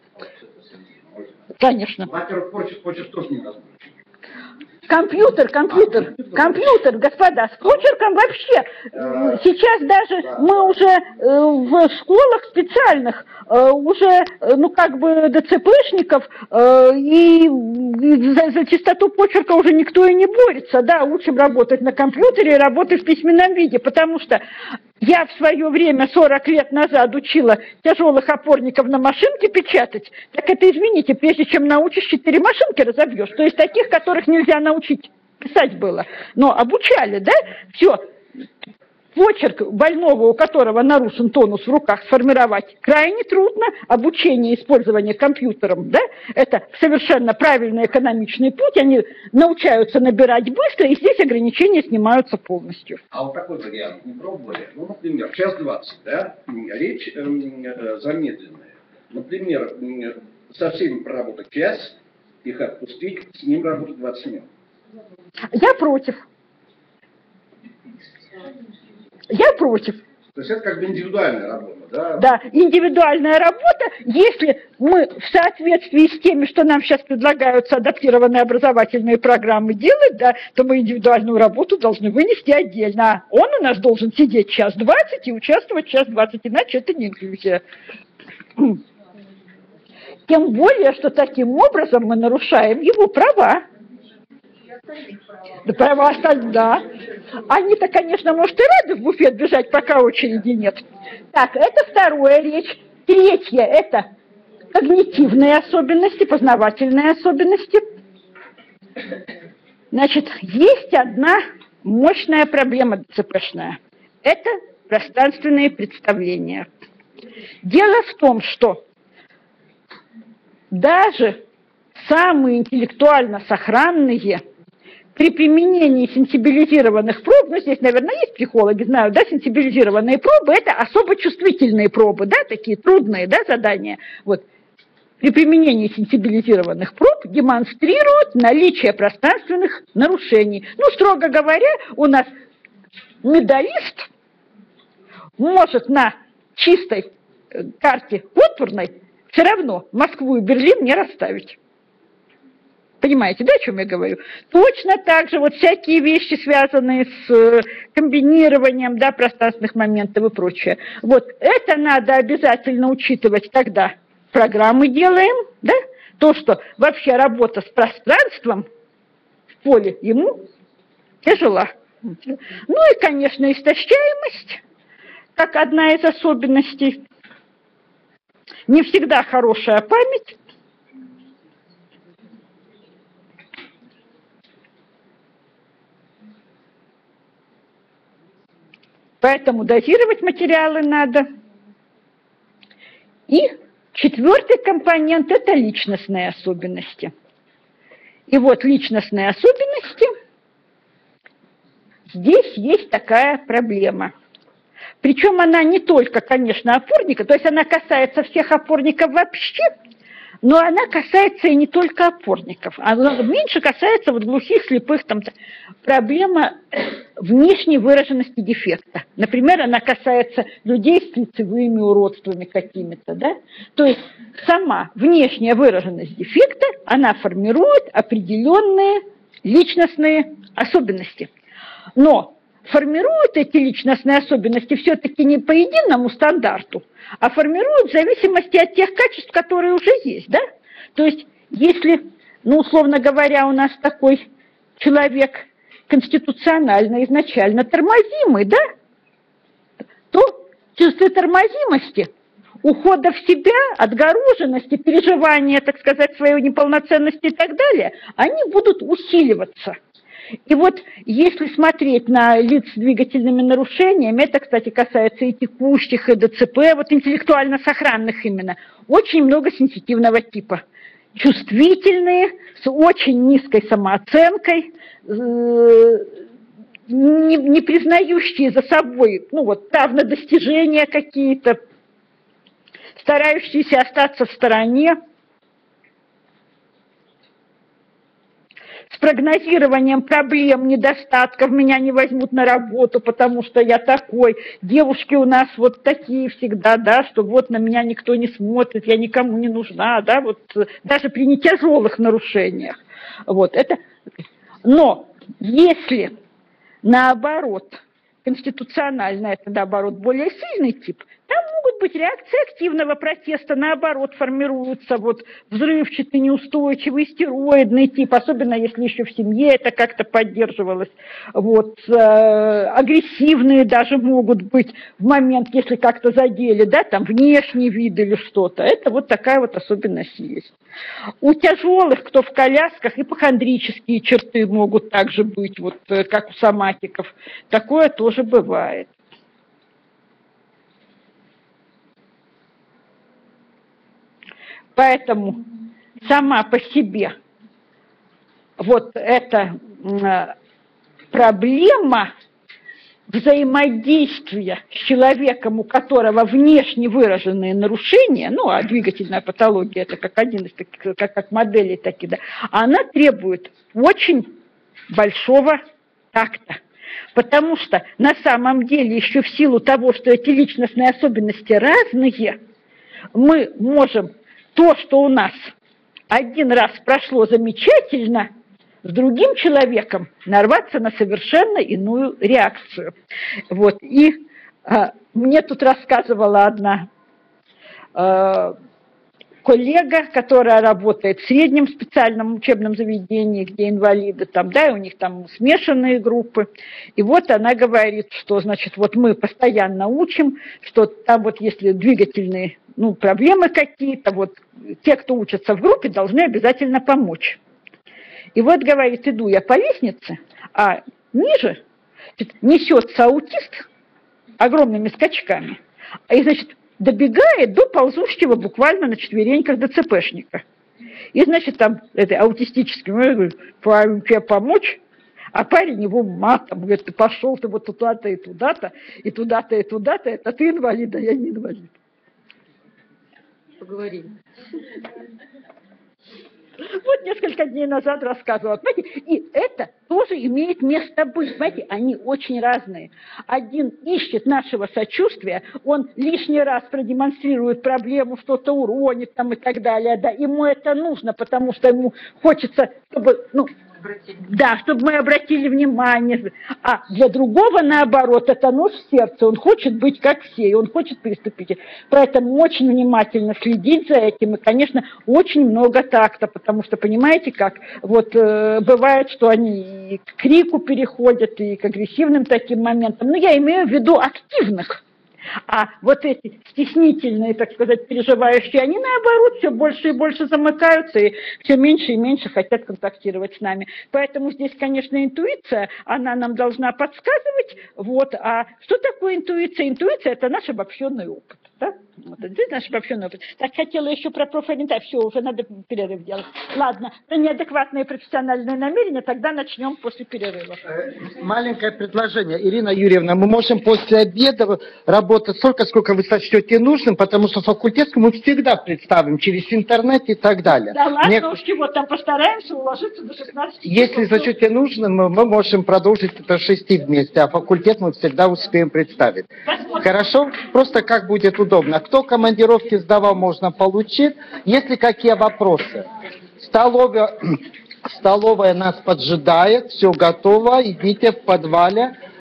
Конечно. Во-первых, почерк тоже не разборчив. Компьютер, господа, с почерком вообще. Сейчас даже мы уже в школах специальных, уже, ну, как бы, ДЦПшников, и за чистоту почерка уже никто и не борется, да, учим работать на компьютере и работать в письменном виде, потому что я в свое время, 40 лет назад, учила тяжелых опорников на машинке печатать, так это, извините, прежде чем научишь, 4 машинки разобьешь, то есть таких, которых нельзя научить писать было, но обучали, да, все. Почерк больного, у которого нарушен тонус в руках, сформировать крайне трудно. Обучение использования компьютером, да, это совершенно правильный экономичный путь. Они научаются набирать быстро, и здесь ограничения снимаются полностью. А вот такой вариант не пробовали? Ну, например, час 20, да, речь замедленная. Например, со всеми проработать час, их отпустить, с ним работать 20 минут. Я против. Я против. То есть это как бы индивидуальная работа, да? Да, индивидуальная работа, если мы в соответствии с теми, что нам сейчас предлагаются адаптированные образовательные программы делать, да, то мы индивидуальную работу должны вынести отдельно. А он у нас должен сидеть час 20 и участвовать час 20, иначе это не инклюзия. Тем более, что таким образом мы нарушаем его права. Да, права остальных, да. Они-то, конечно, может, и рады в буфет бежать, пока очереди нет. Так, это второе речь. Третье – это когнитивные особенности, познавательные особенности. Значит, есть одна мощная проблема ДЦПшная. Это пространственные представления. Дело в том, что даже самые интеллектуально сохранные при применении сенсибилизированных проб, ну, здесь, наверное, есть психологи, знают, да, сенсибилизированные пробы, это особо чувствительные пробы, да, такие трудные, да, задания. Вот. При применении сенсибилизированных проб демонстрируют наличие пространственных нарушений. Ну, строго говоря, у нас медалист может на чистой карте контурной все равно Москву и Берлин не расставить. Понимаете, да, о чем я говорю? Точно так же вот всякие вещи, связанные с комбинированием, да, пространственных моментов и прочее. Вот это надо обязательно учитывать, когда программы делаем, да, то, что вообще работа с пространством в поле ему тяжела. Ну и, конечно, истощаемость, как одна из особенностей. Не всегда хорошая память. Поэтому дозировать материалы надо. И четвертый компонент – это личностные особенности. И вот личностные особенности, здесь есть такая проблема. Причем она не только, конечно, опорника, то есть она касается всех опорников вообще, но она касается и не только опорников. Она меньше касается вот глухих, слепых. Там, проблема внешней выраженности дефекта. Например, она касается людей с лицевыми уродствами какими-то. Да? То есть сама внешняя выраженность дефекта, она формирует определенные личностные особенности. Но формируют эти личностные особенности все-таки не по единому стандарту, а формируют в зависимости от тех качеств, которые уже есть, да? То есть, если, ну, условно говоря, у нас такой человек конституционально изначально тормозимый, да, то чувство тормозимости, ухода в себя, отгороженности, переживания, так сказать, своей неполноценности и так далее, они будут усиливаться. И вот если смотреть на лиц с двигательными нарушениями, это, кстати, касается и текущих, и ДЦП, вот интеллектуально сохранных именно, очень много сенситивного типа. Чувствительные, с очень низкой самооценкой, не признающие за собой, ну вот, равнодостижения какие-то, старающиеся остаться в стороне. С прогнозированием проблем, недостатков, меня не возьмут на работу, потому что я такой. Девушки у нас вот такие всегда, да, что вот на меня никто не смотрит, я никому не нужна, да, вот даже при нетяжелых нарушениях. Вот это. Но если наоборот, конституционально это наоборот более сильный тип, там могут быть реакции активного протеста, наоборот, формируются вот взрывчатый, неустойчивый, стероидный тип, особенно если еще в семье это как-то поддерживалось. Вот, агрессивные даже могут быть в момент, если как-то задели, да, там внешний вид или что-то. Это вот такая вот особенность есть. У тяжелых, кто в колясках, ипохондрические черты могут также быть, вот как у соматиков. Такое тоже бывает. Поэтому сама по себе вот эта проблема взаимодействия с человеком, у которого внешне выраженные нарушения, ну, а двигательная патология это как один из таких, как моделей таких, да, она требует очень большого такта. Потому что на самом деле еще в силу того, что эти личностные особенности разные, мы можем то, что у нас один раз прошло замечательно, с другим человеком нарваться на совершенно иную реакцию. Вот. И мне тут рассказывала одна коллега, которая работает в среднем специальном учебном заведении, где инвалиды, там, да, и у них там смешанные группы. И вот она говорит, что, значит, вот мы постоянно учим, что там вот если двигательные, ну, проблемы какие-то, вот те, кто учатся в группе, должны обязательно помочь. И вот, говорит, иду я по лестнице, а ниже несется аутист огромными скачками, и, значит, добегает до ползущего буквально на четвереньках ДЦПшника. И, значит, там это аутистический, говорит, парень, тебе помочь? А парень его матом, говорит, ты пошел ты вот туда-то и туда-то, и туда-то и туда-то, это ты инвалид, а я не инвалид. Поговорим. Вот несколько дней назад рассказывала, понимаете, и это тоже имеет место быть, понимаете, они очень разные. Один ищет нашего сочувствия, он лишний раз продемонстрирует проблему, что-то уронит там и так далее, да, ему это нужно, потому что ему хочется, чтобы, ну, да, чтобы мы обратили внимание. А для другого, наоборот, это нож в сердце. Он хочет быть как все, и он хочет приступить. Поэтому очень внимательно следить за этим. И, конечно, очень много такта, потому что, понимаете, как вот бывает, что они и к крику переходят, и к агрессивным таким моментам. Но я имею в виду активных. А вот эти стеснительные, так сказать, переживающие, они наоборот все больше и больше замыкаются и все меньше и меньше хотят контактировать с нами. Поэтому здесь, конечно, интуиция, она нам должна подсказывать. Вот. А что такое интуиция? Интуиция – это наш обобщенный опыт. Да? Вот, это наш обобщенный опыт. Так хотела еще про профориентацию. Все, уже надо перерыв делать. Ладно, про неадекватные профессиональные намерения, тогда начнем после перерыва. Маленькое предложение. Ирина Юрьевна, мы можем после обеда работать столько, сколько вы сочтете нужным, потому что факультет мы всегда представим через интернет и так далее. Да ладно, уж чего, там постараемся уложиться до 16 часов. Если сочтете нужным, мы можем продолжить это 6 вместе, а факультет мы всегда успеем представить. Посмотрим. Хорошо? Просто как будет удобно. Кто командировки сдавал, можно получить. Если какие вопросы? Столовая нас поджидает, все готово, идите в подвале.